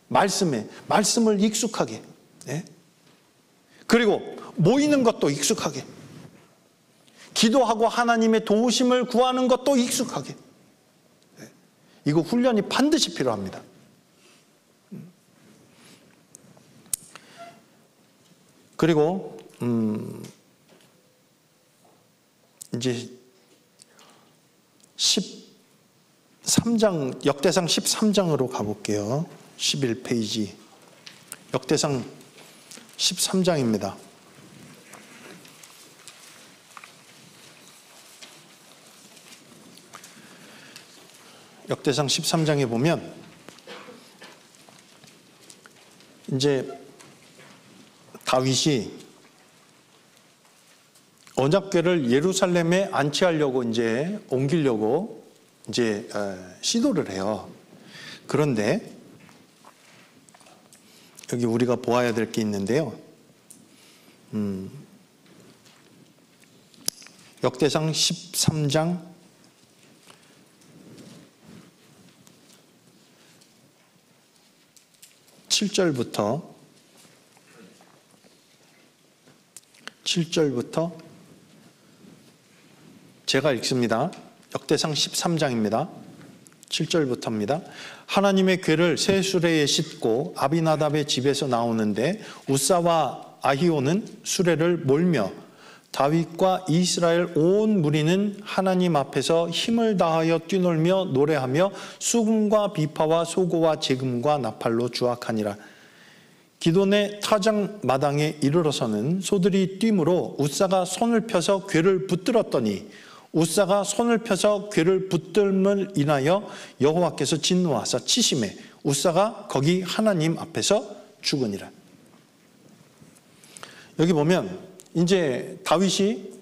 Speaker 1: 익숙하게, 예? 그리고 모이는 것도 익숙하게, 기도하고 하나님의 도우심을 구하는 것도 익숙하게, 예? 이거 훈련이 반드시 필요합니다. 그리고 이제 13장, 역대상 13장으로 가볼게요. 11페이지. 역대상 13장입니다. 역대상 13장에 보면 이제 다윗이 언약궤를 예루살렘에 안치하려고 이제 옮기려고 이제 시도를 해요. 그런데 여기 우리가 보아야 될 게 있는데요. 역대상 13장 7절부터 제가 읽습니다. 역대상 13장입니다. 7절부터입니다. 하나님의 궤를 새 수레에 싣고 아비나답의 집에서 나오는데 우사와 아히오는 수레를 몰며 다윗과 이스라엘 온 무리는 하나님 앞에서 힘을 다하여 뛰놀며 노래하며 수금과 비파와 소고와 제금과 나팔로 주악하니라. 기돈의 타작 마당에 이르러서는 소들이 뛰므로 우사가 손을 펴서 궤를 붙들었더니 우사가 손을 펴서 궤를 붙들음을 인하여 여호와께서 진노하사 치심에 우사가 거기 하나님 앞에서 죽으니라. 여기 보면 이제 다윗이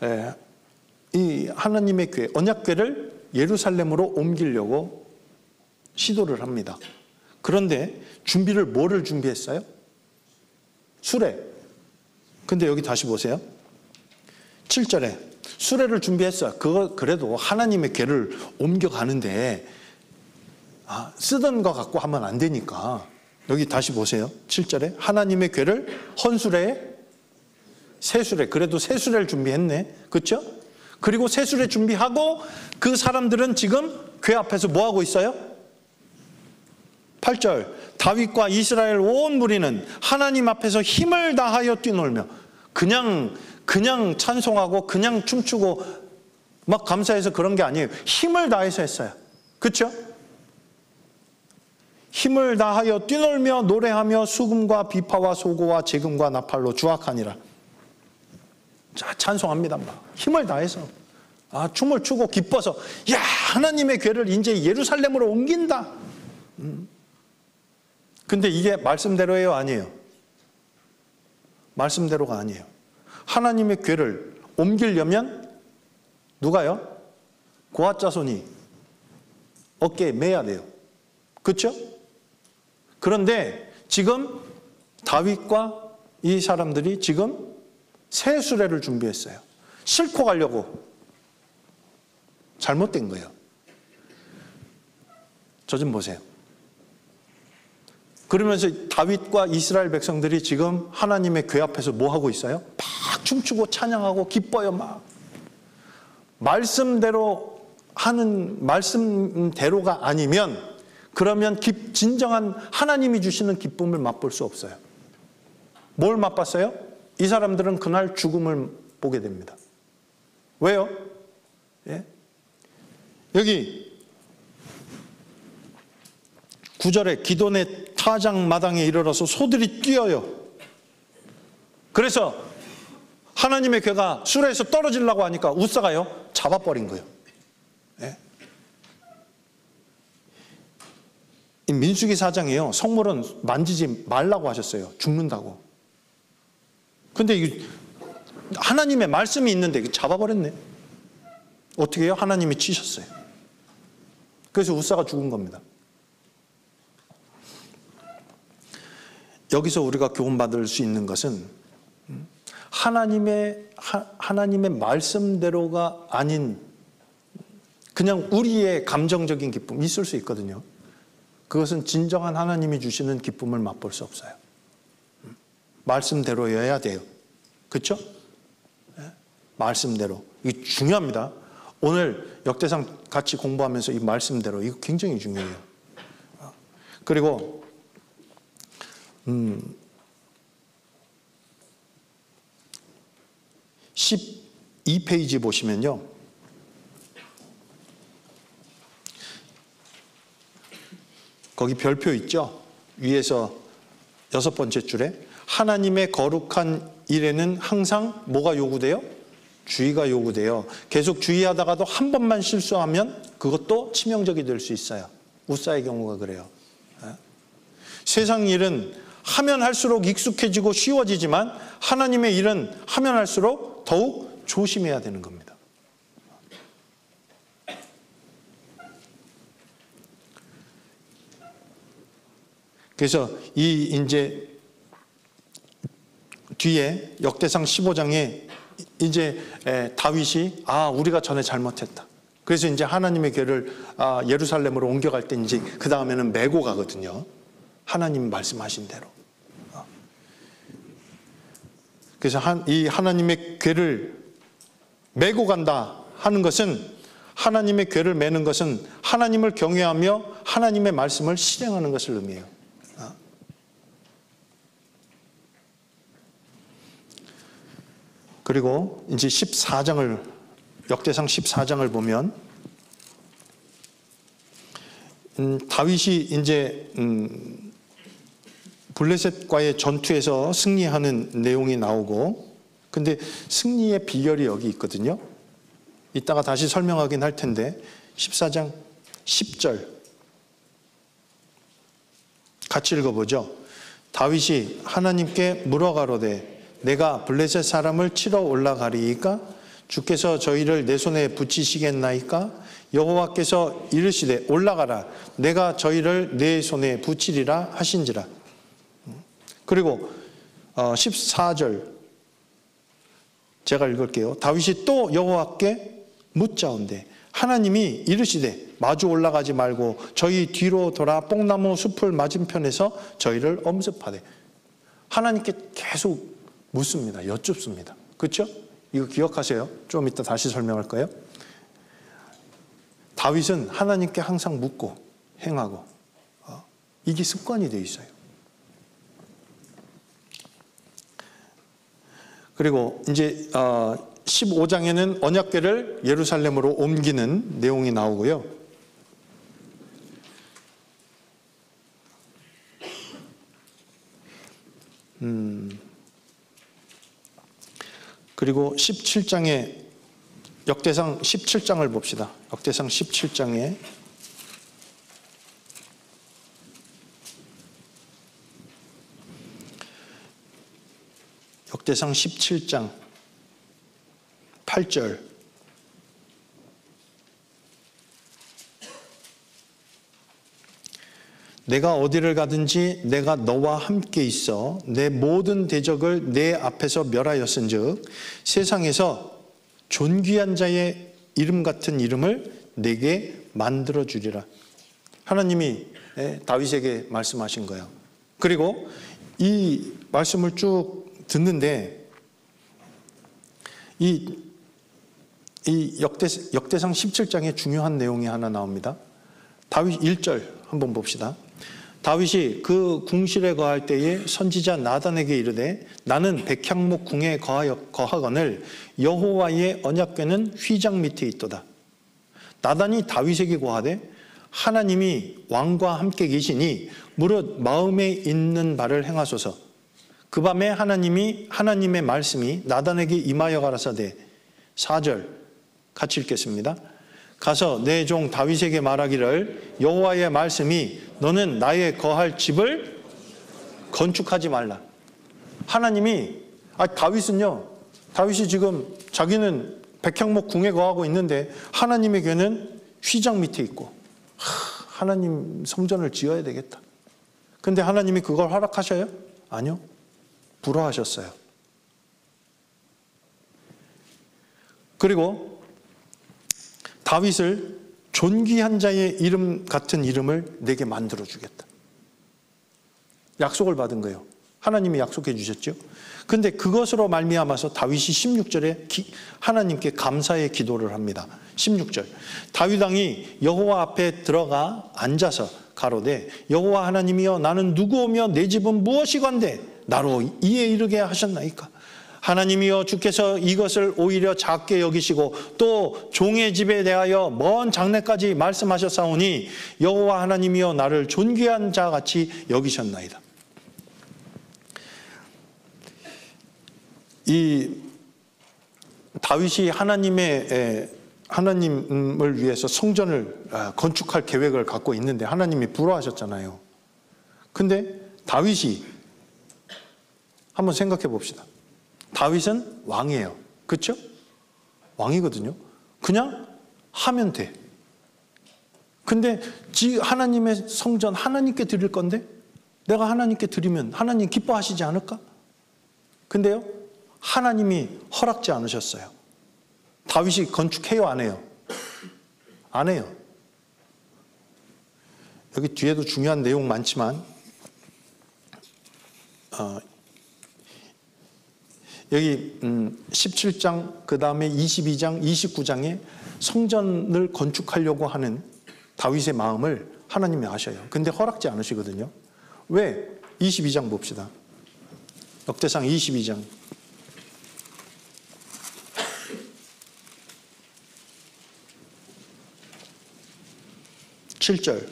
Speaker 1: 이 하나님의 궤, 언약궤를 예루살렘으로 옮기려고 시도를 합니다. 그런데 준비를 뭐를 준비했어요? 수레. 근데 여기 다시 보세요. 7절에 수레를 준비했어요. 그래도 하나님의 궤를 옮겨가는데 쓰던 거 갖고 하면 안 되니까 여기 다시 보세요. 7절에 하나님의 궤를 헌수레에 새수레, 그래도 새수레를 준비했네. 그렇죠? 그리고 새수레 준비하고 그 사람들은 지금 궤 앞에서 뭐 하고 있어요? 8절 다윗과 이스라엘 온 무리는 하나님 앞에서 힘을 다하여 뛰놀며 그냥 찬송하고 그냥 춤추고 막 감사해서 그런 게 아니에요. 힘을 다해서 했어요. 그렇죠? 힘을 다하여 뛰놀며 노래하며 수금과 비파와 소고와 제금과 나팔로 주악하니라. 자, 찬송합니다. 힘을 다해서 춤을 추고 기뻐서 야, 하나님의 궤를 이제 예루살렘으로 옮긴다. 근데 이게 말씀대로예요, 아니에요? 말씀대로가 아니에요. 하나님의 궤를 옮기려면 누가요? 고앗 자손이 어깨에 매야 돼요. 그렇죠? 그런데 지금 다윗과 이 사람들이 지금 새 수레를 준비했어요. 싣고 가려고. 잘못된 거예요. 저 좀 보세요. 그러면서 다윗과 이스라엘 백성들이 지금 하나님의 궤 앞에서 뭐 하고 있어요? 막 춤추고 찬양하고 기뻐요. 막 말씀대로 하는 말씀대로가 아니면 그러면 진정한 하나님이 주시는 기쁨을 맛볼 수 없어요. 뭘 맛봤어요? 이 사람들은 그날 죽음을 보게 됩니다. 왜요? 예? 여기 9절에 기돈의 타작 마당에 이르러서 소들이 뛰어요. 그래서 하나님의 궤가 수레에서 떨어지려고 하니까 우사가요 잡아버린 거예요. 예? 이 민수기 4장이에요. 성물은 만지지 말라고 하셨어요. 죽는다고. 근데 이 하나님의 말씀이 있는데 잡아버렸네. 어떻게 해요? 하나님이 치셨어요. 그래서 우사가 죽은 겁니다. 여기서 우리가 교훈받을 수 있는 것은 하나님의 말씀대로가 아닌 그냥 우리의 감정적인 기쁨이 있을 수 있거든요. 그것은 진정한 하나님이 주시는 기쁨을 맛볼 수 없어요. 말씀대로여야 돼요. 그렇죠? 말씀대로. 이게 중요합니다. 오늘 역대상 같이 공부하면서 이 말씀대로 이거 굉장히 중요해요. 그리고 12페이지 보시면요. 거기 별표 있죠? 위에서 6번째 줄에 하나님의 거룩한 일에는 항상 뭐가 요구돼요? 주의가 요구돼요. 계속 주의하다가도 한 번만 실수하면 그것도 치명적이 될 수 있어요. 우사의 경우가 그래요. 세상 일은 하면 할수록 익숙해지고 쉬워지지만 하나님의 일은 하면 할수록 더욱 조심해야 되는 겁니다. 그래서 이제 뒤에 역대상 15장에 이제 다윗이 우리가 전에 잘못했다. 그래서 이제 하나님의 궤를 예루살렘으로 옮겨갈 때 이제 그 다음에는 메고 가거든요. 하나님 말씀하신 대로. 그래서 이 하나님의 궤를 메고 간다 하는 것은 하나님의 궤를 메는 것은 하나님을 경외하며 하나님의 말씀을 실행하는 것을 의미해요. 그리고 이제 14장을 역대상 14장을 보면 다윗이 이제 블레셋과의 전투에서 승리하는 내용이 나오고 근데 승리의 비결이 여기 있거든요. 이따가 다시 설명하긴 할 텐데 14장 10절 같이 읽어보죠. 다윗이 하나님께 물어가로되 내가 블레셋 사람을 치러 올라가리이까? 주께서 저희를 내 손에 붙이시겠나이까? 여호와께서 이르시되 올라가라 내가 저희를 내 손에 붙이리라 하신지라. 그리고 14절 제가 읽을게요. 다윗이 또 여호와께 묻자온대 하나님이 이르시되 마주 올라가지 말고 저희 뒤로 돌아 뽕나무 숲을 맞은편에서 저희를 엄습하되. 하나님께 계속 묻습니다. 여쭙습니다. 그렇죠? 이거 기억하세요. 좀 이따 다시 설명할 거예요. 다윗은 하나님께 항상 묻고 행하고 이게 습관이 되어 있어요. 그리고 이제 15장에는 언약궤를 예루살렘으로 옮기는 내용이 나오고요. 그리고 17장에 역대상 17장을 봅시다. 역대상 17장에 역대상 17장 8절 내가 어디를 가든지 내가 너와 함께 있어 내 모든 대적을 내 앞에서 멸하였은즉 세상에서 존귀한 자의 이름 같은 이름을 내게 만들어 주리라. 하나님이 다윗에게 말씀하신 거예요. 그리고 이 말씀을 쭉 듣는데 이 역대상 17장에 중요한 내용이 하나 나옵니다. 다윗 1절 한번 봅시다. 다윗이 그 궁실에 거할 때에 선지자 나단에게 이르되 나는 백향목 궁에 거하거늘 여호와의 언약궤는 휘장 밑에 있도다. 나단이 다윗에게 고하되 하나님이 왕과 함께 계시니 무릇 마음에 있는 바를 행하소서. 그 밤에 하나님의 말씀이 나단에게 임하여 가라사대. 4절 같이 읽겠습니다. 가서 내 종 다윗에게 말하기를 여호와의 말씀이 너는 나의 거할 집을 건축하지 말라. 하나님이 다윗이 지금 자기는 백향목 궁에 거하고 있는데 하나님의 궤는 휘장 밑에 있고 하나님 성전을 지어야 되겠다. 근데 하나님이 그걸 허락하셔요? 아니요. 불화하셨어요. 그리고 다윗을 존귀한 자의 이름 같은 이름을 내게 만들어 주겠다. 약속을 받은 거예요. 하나님이 약속해 주셨죠. 근데 그것으로 말미암아서 다윗이 16절에 하나님께 감사의 기도를 합니다. 16절. 다윗 왕이 여호와 앞에 들어가 앉아서 가로되 여호와 하나님이여 나는 누구오며 내 집은 무엇이건대 나로 이에 이르게 하셨나이까. 하나님이여 주께서 이것을 오히려 작게 여기시고 또 종의 집에 대하여 먼 장래까지 말씀하셨사오니 여호와 하나님이여 나를 존귀한 자같이 여기셨나이다. 이 다윗이 하나님을 위해서 성전을 건축할 계획을 갖고 있는데 하나님이 불허하셨잖아요. 근데 다윗이 한번 생각해 봅시다. 다윗은 왕이에요. 그렇죠? 왕이거든요. 그냥 하면 돼. 근데 하나님의 성전 하나님께 드릴 건데 내가 하나님께 드리면 하나님 기뻐하시지 않을까? 근데요, 하나님이 허락지 않으셨어요. 다윗이 건축해요, 안 해요? 안 해요. 여기 뒤에도 중요한 내용 많지만 여기 17장 그 다음에 22장 29장에 성전을 건축하려고 하는 다윗의 마음을 하나님이 아셔요. 근데 허락지 않으시거든요. 왜? 22장 봅시다. 역대상 22장 7절.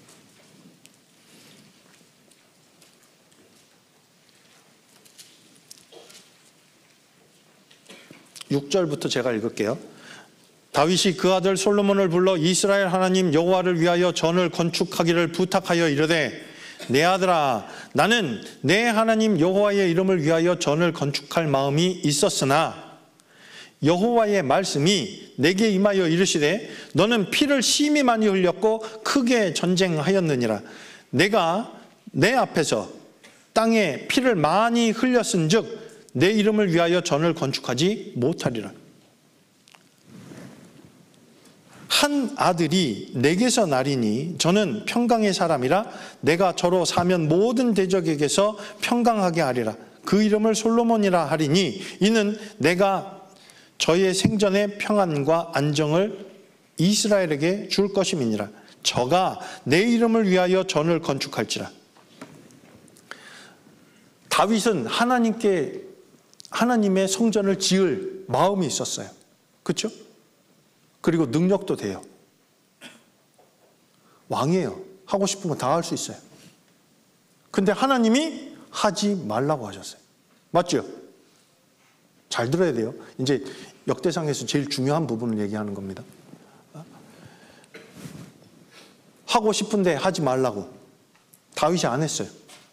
Speaker 1: 6절부터 제가 읽을게요. 다윗이 그 아들 솔로몬을 불러 이스라엘 하나님 여호와를 위하여 전을 건축하기를 부탁하여 이르되 내 아들아 나는 내 하나님 여호와의 이름을 위하여 전을 건축할 마음이 있었으나 여호와의 말씀이 내게 임하여 이르시되 너는 피를 심히 많이 흘렸고 크게 전쟁하였느니라. 내가 내 앞에서 땅에 피를 많이 흘렸은즉 내 이름을 위하여 전을 건축하지 못하리라. 한 아들이 내게서 나리니 저는 평강의 사람이라 내가 저로 사면 모든 대적에게서 평강하게 하리라. 그 이름을 솔로몬이라 하리니 이는 내가 저의 생전의 평안과 안정을 이스라엘에게 줄 것임이니라. 저가 내 이름을 위하여 전을 건축할지라. 다윗은 하나님의 성전을 지을 마음이 있었어요. 그렇죠? 그리고 능력도 돼요. 왕이에요. 하고 싶은 거 다 할 수 있어요. 근데 하나님이 하지 말라고 하셨어요. 맞죠? 잘 들어야 돼요. 이제 역대상에서 제일 중요한 부분을 얘기하는 겁니다. 하고 싶은데 하지 말라고. 다윗이 안 했어요.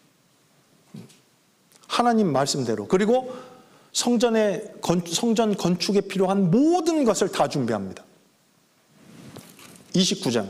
Speaker 1: 하나님 말씀대로. 그리고 성전 건축에 필요한 모든 것을 다 준비합니다. 29장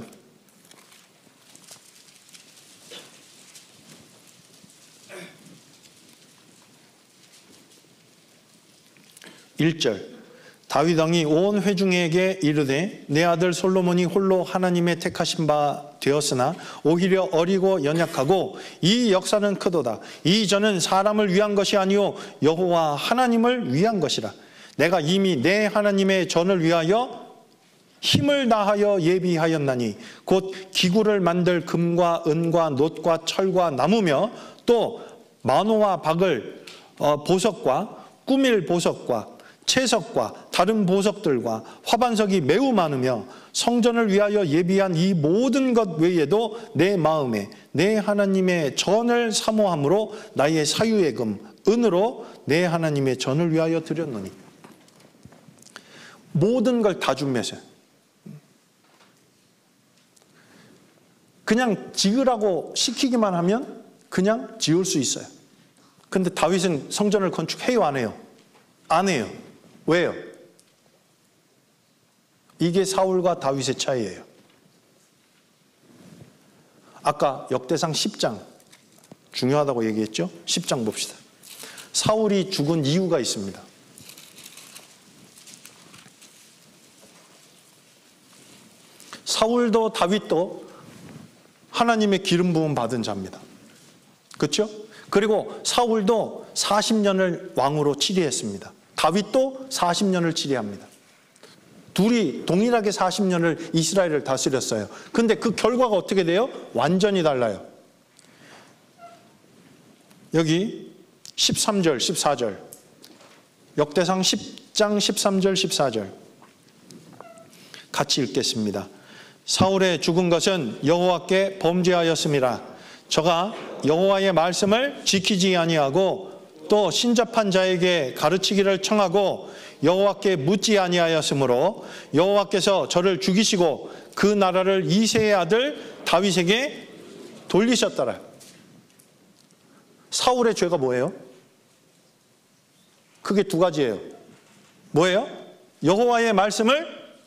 Speaker 1: 1절. 다윗 왕이 온 회중에게 이르되 내 아들 솔로몬이 홀로 하나님의 택하신 바 되었으나 오히려 어리고 연약하고 이 역사는 크도다. 이 전은 사람을 위한 것이 아니요 여호와 하나님을 위한 것이라. 내가 이미 내 하나님의 전을 위하여 힘을 다하여 예비하였나니 곧 기구를 만들 금과 은과 놋과 철과 나무며 또 만호와 박을 보석과 꾸밀 보석과 채석과 다른 보석들과 화반석이 매우 많으며 성전을 위하여 예비한 이 모든 것 외에도 내 마음에 내 하나님의 전을 사모함으로 나의 사유의 금 은으로 내 하나님의 전을 위하여 드렸노니. 모든 걸 다 준비했어요. 그냥 지으라고 시키기만 하면 그냥 지을 수 있어요. 근데 다윗은 성전을 건축해요, 안 해요? 안 해요. 왜요? 이게 사울과 다윗의 차이예요. 아까 역대상 10장 중요하다고 얘기했죠? 10장 봅시다. 사울이 죽은 이유가 있습니다. 사울도 다윗도 하나님의 기름 부음 받은 자입니다. 그렇죠? 그리고 사울도 40년을 왕으로 치리했습니다. 다윗도 40년을 치리합니다. 둘이 동일하게 40년을 이스라엘을 다스렸어요. 근데 그 결과가 어떻게 돼요? 완전히 달라요. 여기 13절, 14절. 역대상 10장 13절, 14절. 같이 읽겠습니다. 사울의 죽은 것은 여호와께 범죄하였음이라. 저가 여호와의 말씀을 지키지 아니하고 또 신접한 자에게 가르치기를 청하고 여호와께 묻지 아니하였으므로 여호와께서 저를 죽이시고 그 나라를 이새의 아들 다윗에게 돌리셨더라. 사울의 죄가 뭐예요? 크게 두 가지예요. 뭐예요? 여호와의 말씀을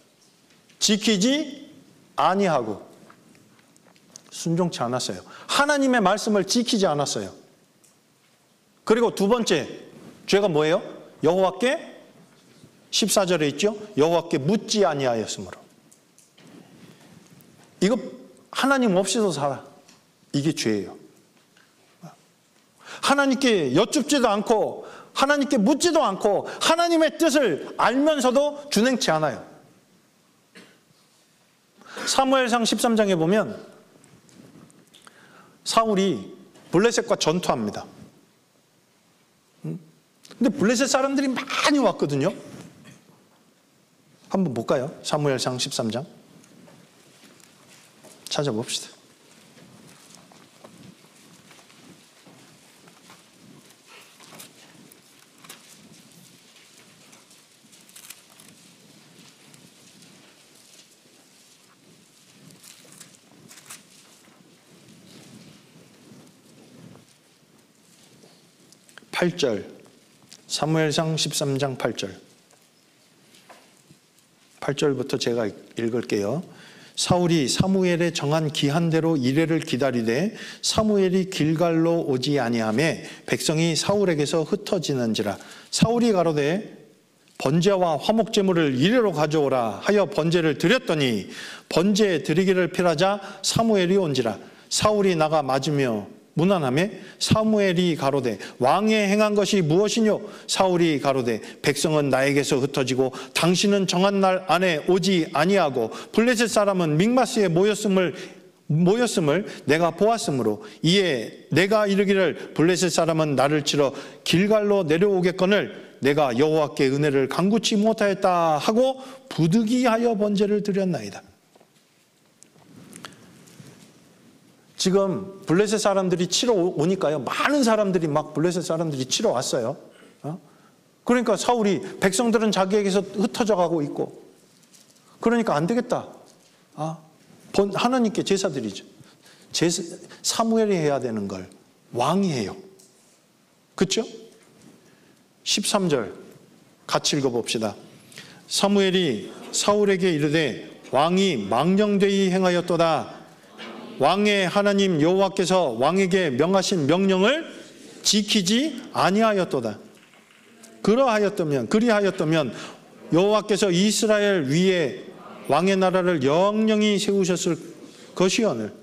Speaker 1: 지키지 아니하고 순종치 않았어요. 하나님의 말씀을 지키지 않았어요. 그리고 두 번째 죄가 뭐예요? 여호와께 14절에 있죠? 여호와께 묻지 아니하였으므로. 이거 하나님 없이도 살아. 이게 죄예요. 하나님께 여쭙지도 않고 하나님께 묻지도 않고 하나님의 뜻을 알면서도 준행치 않아요. 사무엘상 13장에 보면 사울이 블레셋과 전투합니다. 근데 블레셋 사람들이 많이 왔거든요. 한번 볼까요? 사무엘상 13장 찾아봅시다. 사무엘상 13장 8절. 8절부터 제가 읽을게요. 사울이 사무엘의 정한 기한대로 이레를 기다리되 사무엘이 길갈로 오지 아니하매 백성이 사울에게서 흩어지는지라. 사울이 가로되 번제와 화목제물을 이레로 가져오라 하여 번제를 드렸더니 번제 드리기를 필하자 사무엘이 온지라. 사울이 나가 맞으며 문안하매 사무엘이 가로되 왕의 행한 것이 무엇이뇨? 사울이 가로되 백성은 나에게서 흩어지고 당신은 정한 날 안에 오지 아니하고 블레셋 사람은 믹마스에 모였음을 내가 보았으므로 이에 내가 이르기를 블레셋 사람은 나를 치러 길갈로 내려오겠거늘 내가 여호와께 은혜를 간구치 못하였다 하고 부득이하여 번제를 드렸나이다. 지금 블레셋 사람들이 치러 오니까요. 많은 사람들이 막 블레셋 사람들이 치러 왔어요. 그러니까 사울이 백성들은 자기에게서 흩어져 가고 있고 그러니까 안 되겠다. 하나님께 제사 드리죠. 사무엘이 해야 되는 걸 왕이 해요. 그렇죠? 13절 같이 읽어봅시다. 사무엘이 사울에게 이르되 왕이 망령되이 행하였도다. 왕의 하나님 여호와께서 왕에게 명하신 명령을 지키지 아니하였도다. 그리하였다면 여호와께서 이스라엘 위에 왕의 나라를 영영히 세우셨을 것이오늘.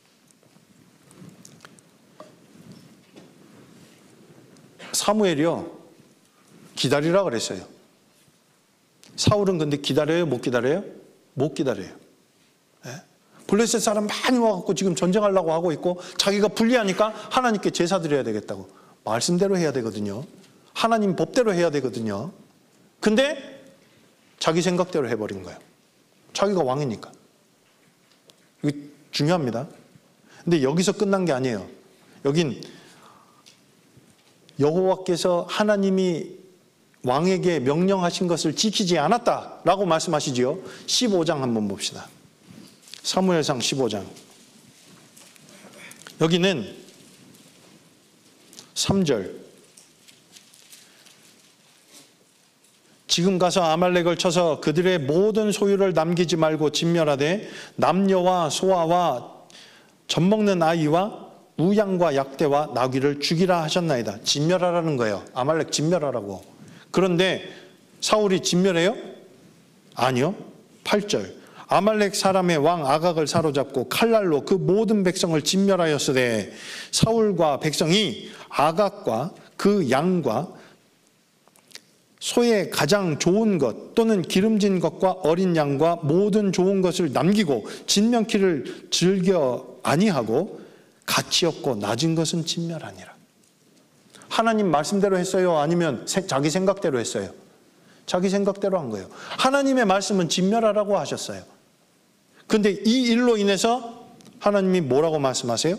Speaker 1: 사무엘이요 기다리라 그랬어요. 사울은 근데 기다려요? 못 기다려요? 못 기다려요. 블레셋 사람 많이 와갖고 지금 전쟁하려고 하고 있고 자기가 불리하니까 하나님께 제사 드려야 되겠다고 말씀대로 해야 되거든요. 하나님 법대로 해야 되거든요. 근데 자기 생각대로 해버린 거예요. 자기가 왕이니까. 이거 중요합니다. 근데 여기서 끝난 게 아니에요. 여긴 여호와께서 하나님이 왕에게 명령하신 것을 지키지 않았다라고 말씀하시지요. 15장 한번 봅시다. 사무엘상 15장. 여기는 3절. 지금 가서 아말렉을 쳐서 그들의 모든 소유를 남기지 말고 진멸하되 남녀와 소아와 젖먹는 아이와 우양과 약대와 나귀를 죽이라 하셨나이다. 진멸하라는 거예요. 아말렉 진멸하라고. 그런데 사울이 진멸해요? 아니요. 8절. 아말렉 사람의 왕 아각을 사로잡고 칼날로 그 모든 백성을 진멸하였으되 사울과 백성이 아각과 그 양과 소의 가장 좋은 것 또는 기름진 것과 어린 양과 모든 좋은 것을 남기고 진명키를 즐겨 아니하고 가치 없고 낮은 것은 진멸하니라. 하나님 말씀대로 했어요? 아니면 자기 생각대로 했어요? 자기 생각대로 한 거예요. 하나님의 말씀은 진멸하라고 하셨어요. 근데 이 일로 인해서 하나님이 뭐라고 말씀하세요?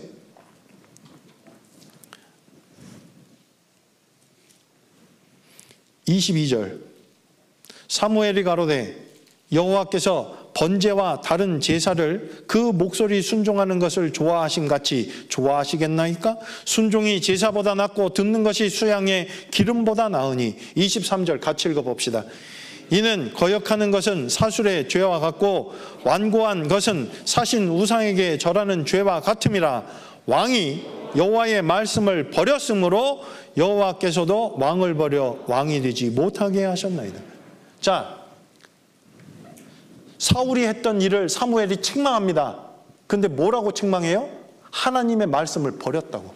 Speaker 1: 22절. 사무엘이 가로되 여호와께서 번제와 다른 제사를 그 목소리 순종하는 것을 좋아하신 같이 좋아하시겠나이까? 순종이 제사보다 낫고 듣는 것이 수양의 기름보다 나으니. 23절 같이 읽어봅시다. 이는 거역하는 것은 사술의 죄와 같고 완고한 것은 사신 우상에게 절하는 죄와 같음이라. 왕이 여호와의 말씀을 버렸으므로 여호와께서도 왕을 버려 왕이 되지 못하게 하셨나이다. 자, 사울이 했던 일을 사무엘이 책망합니다. 근데 뭐라고 책망해요? 하나님의 말씀을 버렸다고.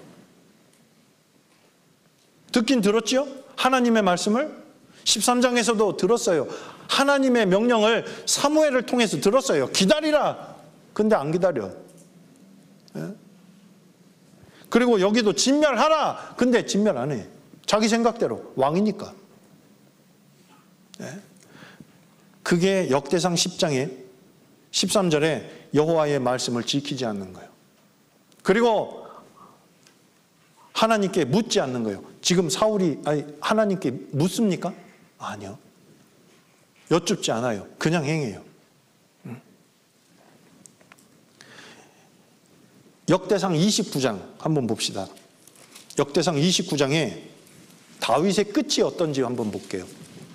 Speaker 1: 듣긴 들었죠? 하나님의 말씀을 13장에서도 들었어요. 하나님의 명령을 사무엘을 통해서 들었어요. 기다리라. 근데 안 기다려. 그리고 여기도 진멸하라. 근데 진멸 안 해. 자기 생각대로. 왕이니까. 그게 역대상 10장에 13절에 여호와의 말씀을 지키지 않는 거예요. 그리고 하나님께 묻지 않는 거예요. 지금 사울이 하나님께 묻습니까? 아니요. 여쭙지 않아요. 그냥 행해요. 역대상 29장 한번 봅시다. 역대상 29장에 다윗의 끝이 어떤지 한번 볼게요.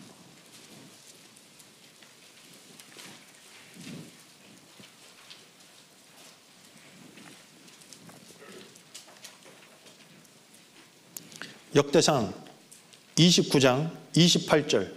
Speaker 1: 역대상 29장 28절.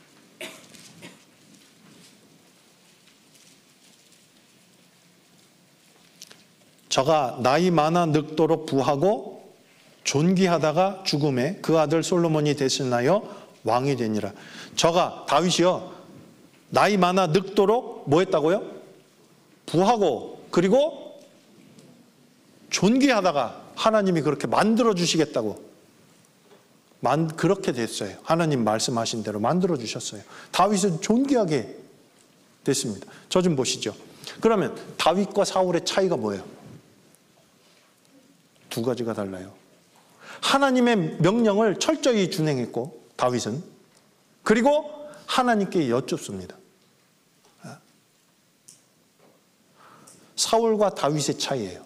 Speaker 1: 저가 나이 많아 늙도록 부하고 존귀하다가 죽음에 그 아들 솔로몬이 대신하여 왕이 되니라. 저가 다윗이요 나이 많아 늙도록 뭐 했다고요? 부하고 그리고 존귀하다가 하나님이 그렇게 만들어 주시겠다고 그렇게 됐어요. 하나님 말씀하신 대로 만들어 주셨어요. 다윗은 존귀하게 됐습니다. 저 좀 보시죠. 그러면 다윗과 사울의 차이가 뭐예요? 두 가지가 달라요. 하나님의 명령을 철저히 준행했고 다윗은 그리고 하나님께 여쭙습니다. 사울과 다윗의 차이예요.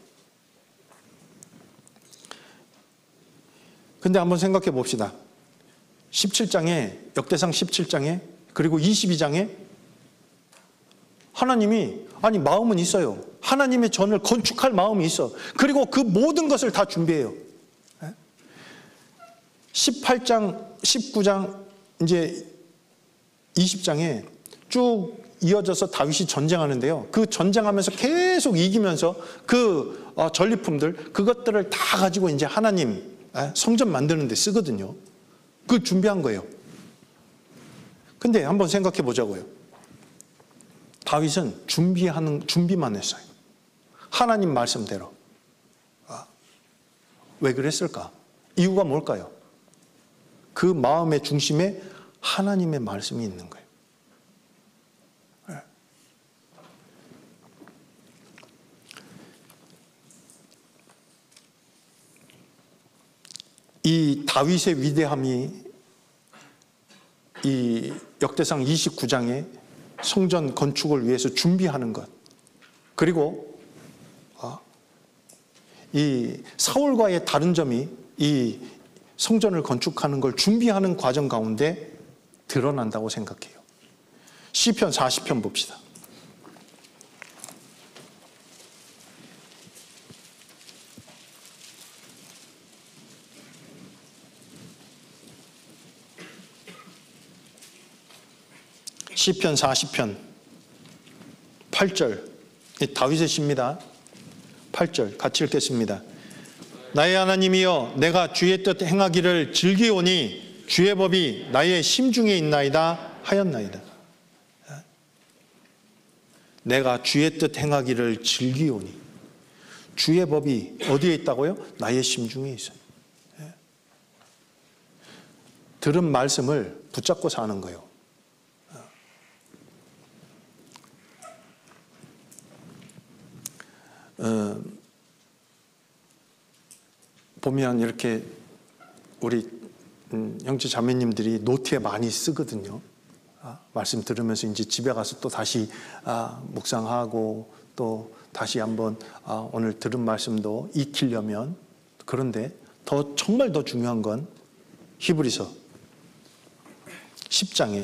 Speaker 1: 근데 한번 생각해 봅시다. 17장에 역대상 17장에 그리고 22장에 하나님이 마음은 있어요. 하나님의 전을 건축할 마음이 있어. 그리고 그 모든 것을 다 준비해요. 18장, 19장, 이제 20장에 쭉 이어져서 다윗이 전쟁하는데요. 그 전쟁하면서 계속 이기면서 그 전리품들 그것들을 다 가지고 이제 하나님 성전 만드는 데 쓰거든요. 그 준비한 거예요. 근데 한번 생각해 보자고요. 다윗은 준비만 했어요. 하나님 말씀대로. 왜 그랬을까? 이유가 뭘까요? 그 마음의 중심에 하나님의 말씀이 있는 거예요. 이 다윗의 위대함이 이 역대상 29장에 성전 건축을 위해서 준비하는 것 그리고 이 사울과의 다른 점이 이 성전을 건축하는 걸 준비하는 과정 가운데 드러난다고 생각해요. 시편 40편 봅시다. 시편 40편 8절, 다윗의 시입니다. 8절 같이 읽겠습니다. 나의 하나님이여, 내가 주의 뜻 행하기를 즐기오니 주의 법이 나의 심중에 있나이다 하였나이다. 내가 주의 뜻 행하기를 즐기오니, 주의 법이 어디에 있다고요? 나의 심중에 있어요. 들은 말씀을 붙잡고 사는 거예요. 보면 이렇게 우리 형제 자매님들이 노트에 많이 쓰거든요. 말씀 들으면서 이제 집에 가서 또 다시 묵상하고 또 다시 한번 오늘 들은 말씀도 익히려면. 그런데 정말 더 중요한 건 히브리서 10장에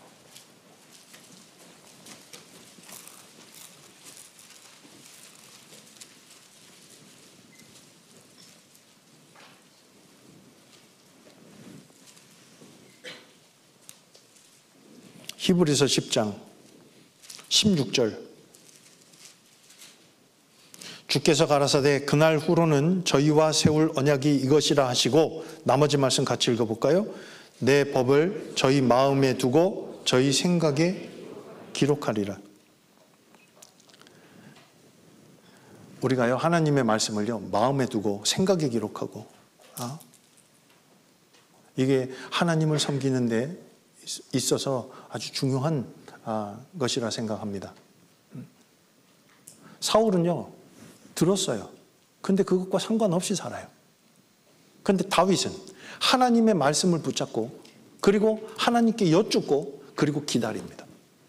Speaker 1: 히브리서 10장 16절, 주께서 가라사대 그날 후로는 저희와 세울 언약이 이것이라 하시고, 나머지 말씀 같이 읽어볼까요? 내 법을 저희 마음에 두고 저희 생각에 기록하리라. 우리가요, 하나님의 말씀을요 마음에 두고 생각에 기록하고, 이게 하나님을 섬기는 데 있어서 아주 중요한 것이라 생각합니다. 사울은요 들었어요. 근데 그것과 상관없이 살아요. 근데 다윗은 하나님의 말씀을 붙잡고, 그리고 하나님께 여쭙고, 그리고 기다립니다.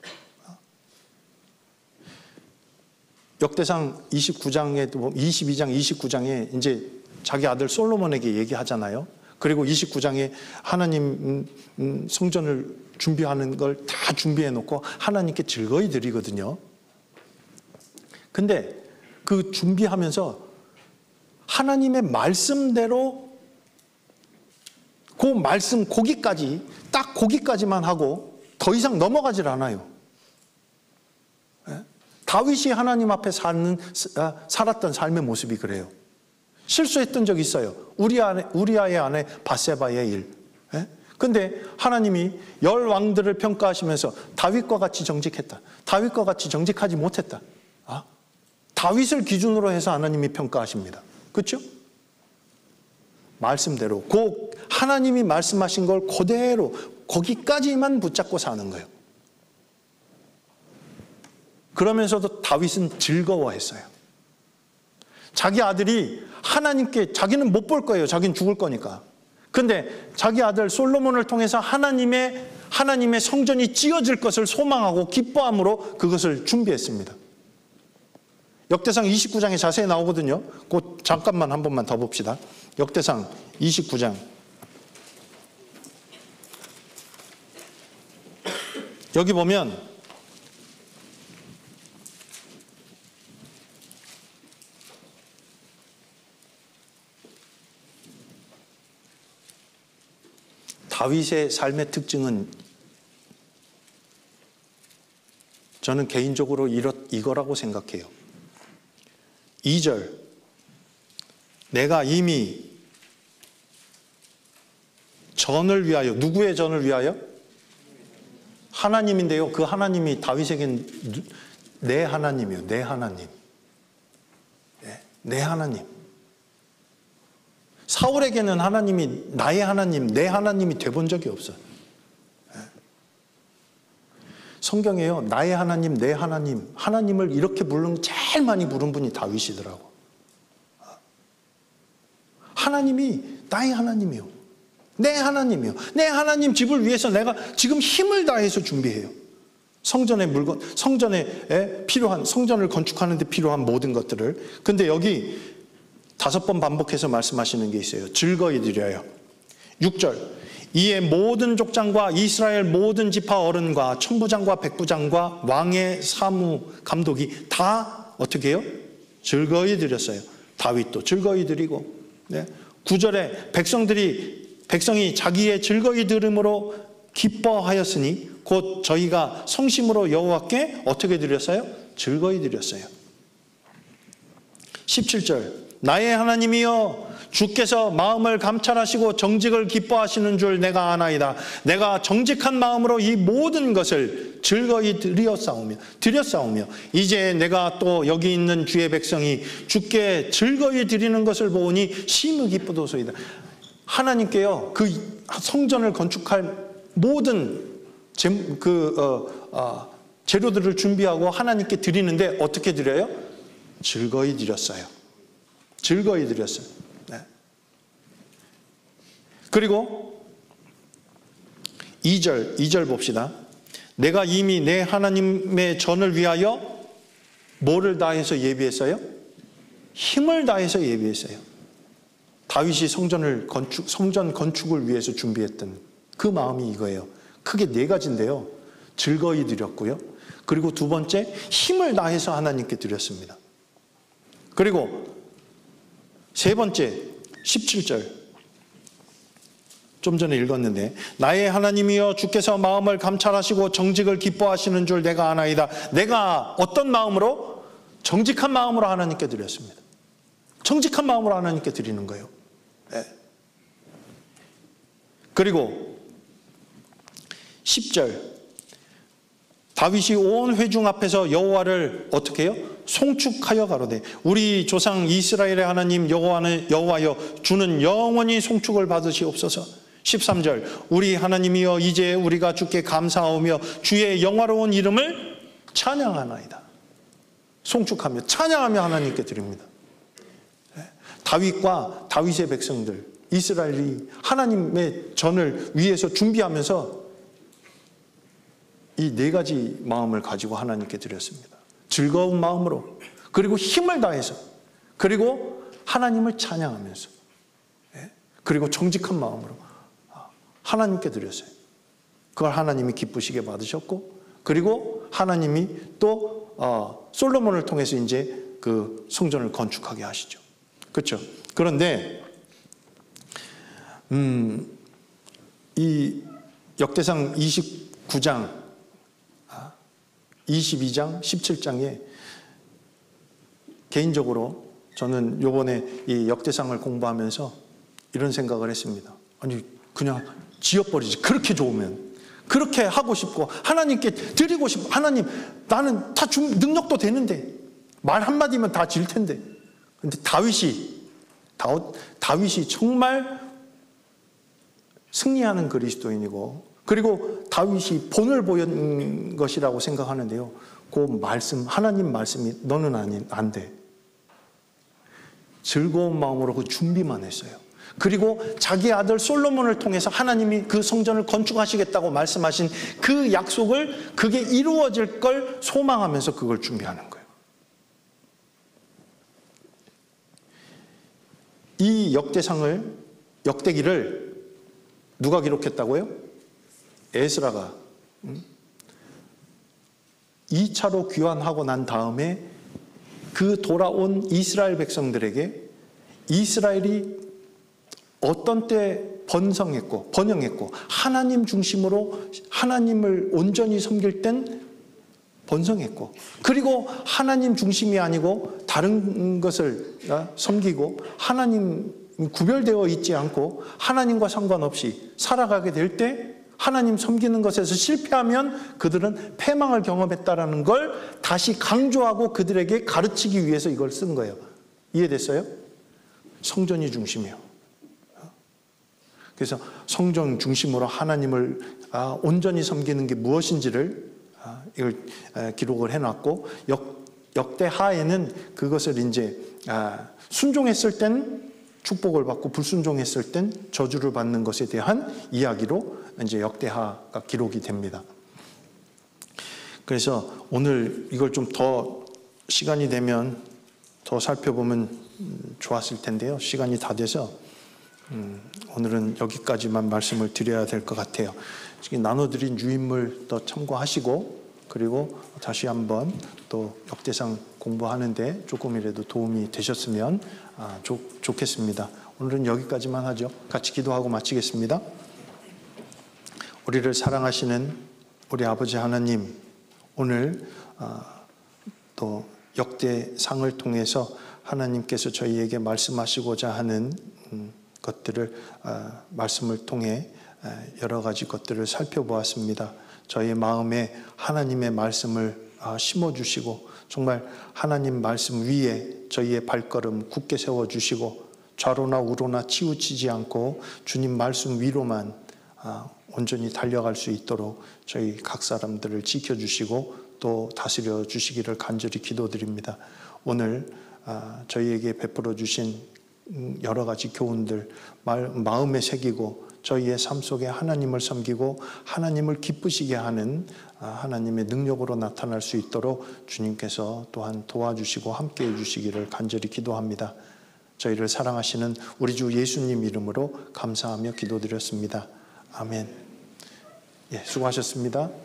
Speaker 1: 역대상 22장에 29장에 이제 자기 아들 솔로몬에게 얘기하잖아요. 그리고 29장에 하나님 성전을 준비하는 걸 다 준비해 놓고 하나님께 즐거이 드리거든요. 근데 그 준비하면서 하나님의 말씀대로 그 말씀 거기까지, 딱 거기까지만 하고 더 이상 넘어가질 않아요. 다윗이 하나님 앞에 살았던 삶의 모습이 그래요. 실수했던 적이 있어요. 우리아의 아내 바세바의 일. 근데 하나님이 10왕들을 평가하시면서 다윗과 같이 정직했다, 다윗과 같이 정직하지 못했다. 다윗을 기준으로 해서 하나님이 평가하십니다. 그렇죠? 말씀대로, 하나님이 말씀하신 걸 그대로 거기까지만 붙잡고 사는 거예요. 그러면서도 다윗은 즐거워했어요. 자기 아들이 하나님께, 자기는 못 볼 거예요. 자기는 죽을 거니까. 근데 자기 아들 솔로몬을 통해서 하나님의 성전이 지어질 것을 소망하고 기뻐함으로 그것을 준비했습니다. 역대상 29장에 자세히 나오거든요. 그 잠깐만 한 번만 더 봅시다. 역대상 29장. 여기 보면 다윗의 삶의 특징은 저는 개인적으로 이거라고 생각해요. 2절, 내가 이미 전을 위하여, 누구의 전을 위하여? 하나님인데요. 그 하나님이 다윗에겐 내 하나님이요. 내 하나님. 내 하나님. 사울에게는 하나님이 나의 하나님, 내 하나님이 돼본 적이 없어요. 성경에요, 나의 하나님, 내 하나님, 하나님을 이렇게 부르는, 제일 많이 부른 분이 다윗이더라고. 하나님이 나의 하나님이요, 내 하나님이요. 내 하나님 집을 위해서 내가 지금 힘을 다해서 준비해요. 성전의 물건, 성전에 필요한, 성전을 건축하는 데 필요한 모든 것들을. 근데 여기 5번 반복해서 말씀하시는 게 있어요. 즐거이 드려요. 6절, 이에 모든 족장과 이스라엘 모든 지파 어른과 천부장과 백부장과 왕의 사무 감독이 다 어떻게 해요? 즐거이 드렸어요. 다윗도 즐거이 드리고. 9절에 백성이 자기의 즐거이 들음으로 기뻐하였으니 곧 저희가 성심으로 여호와께 어떻게 드렸어요? 즐거이 드렸어요. 17절 나의 하나님이여 주께서 마음을 감찰하시고 정직을 기뻐하시는 줄 내가 아나이다. 내가 정직한 마음으로 이 모든 것을 즐거이 드렸사오며 이제 내가 또 여기 있는 주의 백성이 주께 즐거이 드리는 것을 보니 심히 기쁘도소이다. 하나님께요 그 성전을 건축할 모든 재료들을 준비하고 하나님께 드리는데 어떻게 드려요? 즐거이 드렸어요. 즐거이 드렸어요. 네. 그리고 2절 봅시다. 내가 이미 내 하나님의 전을 위하여 뭐를 다해서 예비했어요? 힘을 다해서 예비했어요. 다윗이 성전 건축을 위해서 준비했던 그 마음이 이거예요. 크게 네 가지인데요. 즐거이 드렸고요. 그리고 두 번째, 힘을 다해서 하나님께 드렸습니다. 그리고 세 번째, 17절. 좀 전에 읽었는데 나의 하나님이여 주께서 마음을 감찰하시고 정직을 기뻐하시는 줄 내가 아나이다. 내가 어떤 마음으로? 정직한 마음으로 하나님께 드렸습니다. 정직한 마음으로 하나님께 드리는 거예요. 네. 그리고 10절 다윗이 온 회중 앞에서 여호와를 어떻게 해요? 송축하여 가로되 우리 조상 이스라엘의 하나님 여호와여 주는 영원히 송축을 받으시옵소서. 13절 우리 하나님이여 이제 우리가 주께 감사하오며 주의 영화로운 이름을 찬양하나이다. 송축하며 찬양하며 하나님께 드립니다. 다윗과 다윗의 백성들 이스라엘이 하나님의 전을 위해서 준비하면서 이 네 가지 마음을 가지고 하나님께 드렸습니다. 즐거운 마음으로, 그리고 힘을 다해서, 그리고 하나님을 찬양하면서, 그리고 정직한 마음으로 하나님께 드렸어요. 그걸 하나님이 기쁘시게 받으셨고, 그리고 하나님이 또 솔로몬을 통해서 이제 그 성전을 건축하게 하시죠. 그렇죠? 그런데 이 역대상 29장 22장, 17장에 개인적으로 저는 요번에 이 역대상을 공부하면서 이런 생각을 했습니다. 아니 그냥 지어버리지. 그렇게 좋으면 그렇게 하고 싶고 하나님께 드리고 싶고 하나님 나는 다 능력도 되는데 말 한마디면 다 질 텐데. 근데 다윗이 정말 승리하는 그리스도인이고 그리고 다윗이 본을 보인 것이라고 생각하는데요. 그 말씀, 하나님 말씀이 너는 안 돼. 즐거운 마음으로 그 준비만 했어요. 그리고 자기 아들 솔로몬을 통해서 하나님이 그 성전을 건축하시겠다고 말씀하신 그 약속을 그게 이루어질 걸 소망하면서 그걸 준비하는 거예요. 이 역대기를 누가 기록했다고요? 에스라가 2차로 귀환하고 난 다음에 그 돌아온 이스라엘 백성들에게 이스라엘이 어떤 때 번영했고 하나님 중심으로 하나님을 온전히 섬길 땐 번성했고 그리고 하나님 중심이 아니고 다른 것을 섬기고 하나님 구별되어 있지 않고 하나님과 상관없이 살아가게 될 때 하나님 섬기는 것에서 실패하면 그들은 패망을 경험했다라는 걸 다시 강조하고 그들에게 가르치기 위해서 이걸 쓴 거예요. 이해됐어요? 성전이 중심이에요. 그래서 성전 중심으로 하나님을 온전히 섬기는 게 무엇인지를 이걸 기록을 해놨고 역대하에는 그것을 이제 순종했을 땐 축복을 받고 불순종했을 땐 저주를 받는 것에 대한 이야기로 이제 역대하가 기록이 됩니다. 그래서 오늘 이걸 좀 더 시간이 되면 더 살펴보면 좋았을 텐데요. 시간이 다 돼서 오늘은 여기까지만 말씀을 드려야 될 것 같아요. 지금 나눠드린 유인물 더 참고하시고 그리고 다시 한번 또 역대상 공부하는데 조금이라도 도움이 되셨으면 좋겠습니다. 오늘은 여기까지만 하죠. 같이 기도하고 마치겠습니다. 우리를 사랑하시는 우리 아버지 하나님, 오늘 또 역대상을 통해서 하나님께서 저희에게 말씀하시고자 하는 것들을 말씀을 통해 여러 가지 것들을 살펴보았습니다. 저희의 마음에 하나님의 말씀을 심어주시고 정말 하나님 말씀 위에 저희의 발걸음 굳게 세워주시고 좌로나 우로나 치우치지 않고 주님 말씀 위로만 온전히 달려갈 수 있도록 저희 각 사람들을 지켜주시고 또 다스려 주시기를 간절히 기도드립니다. 오늘 저희에게 베풀어 주신 여러 가지 교훈들 마음에 새기고 저희의 삶 속에 하나님을 섬기고 하나님을 기쁘시게 하는 하나님의 능력으로 나타날 수 있도록 주님께서 또한 도와주시고 함께해 주시기를 간절히 기도합니다. 저희를 사랑하시는 우리 주 예수님 이름으로 감사하며 기도드렸습니다. 아멘. 예, 수고하셨습니다.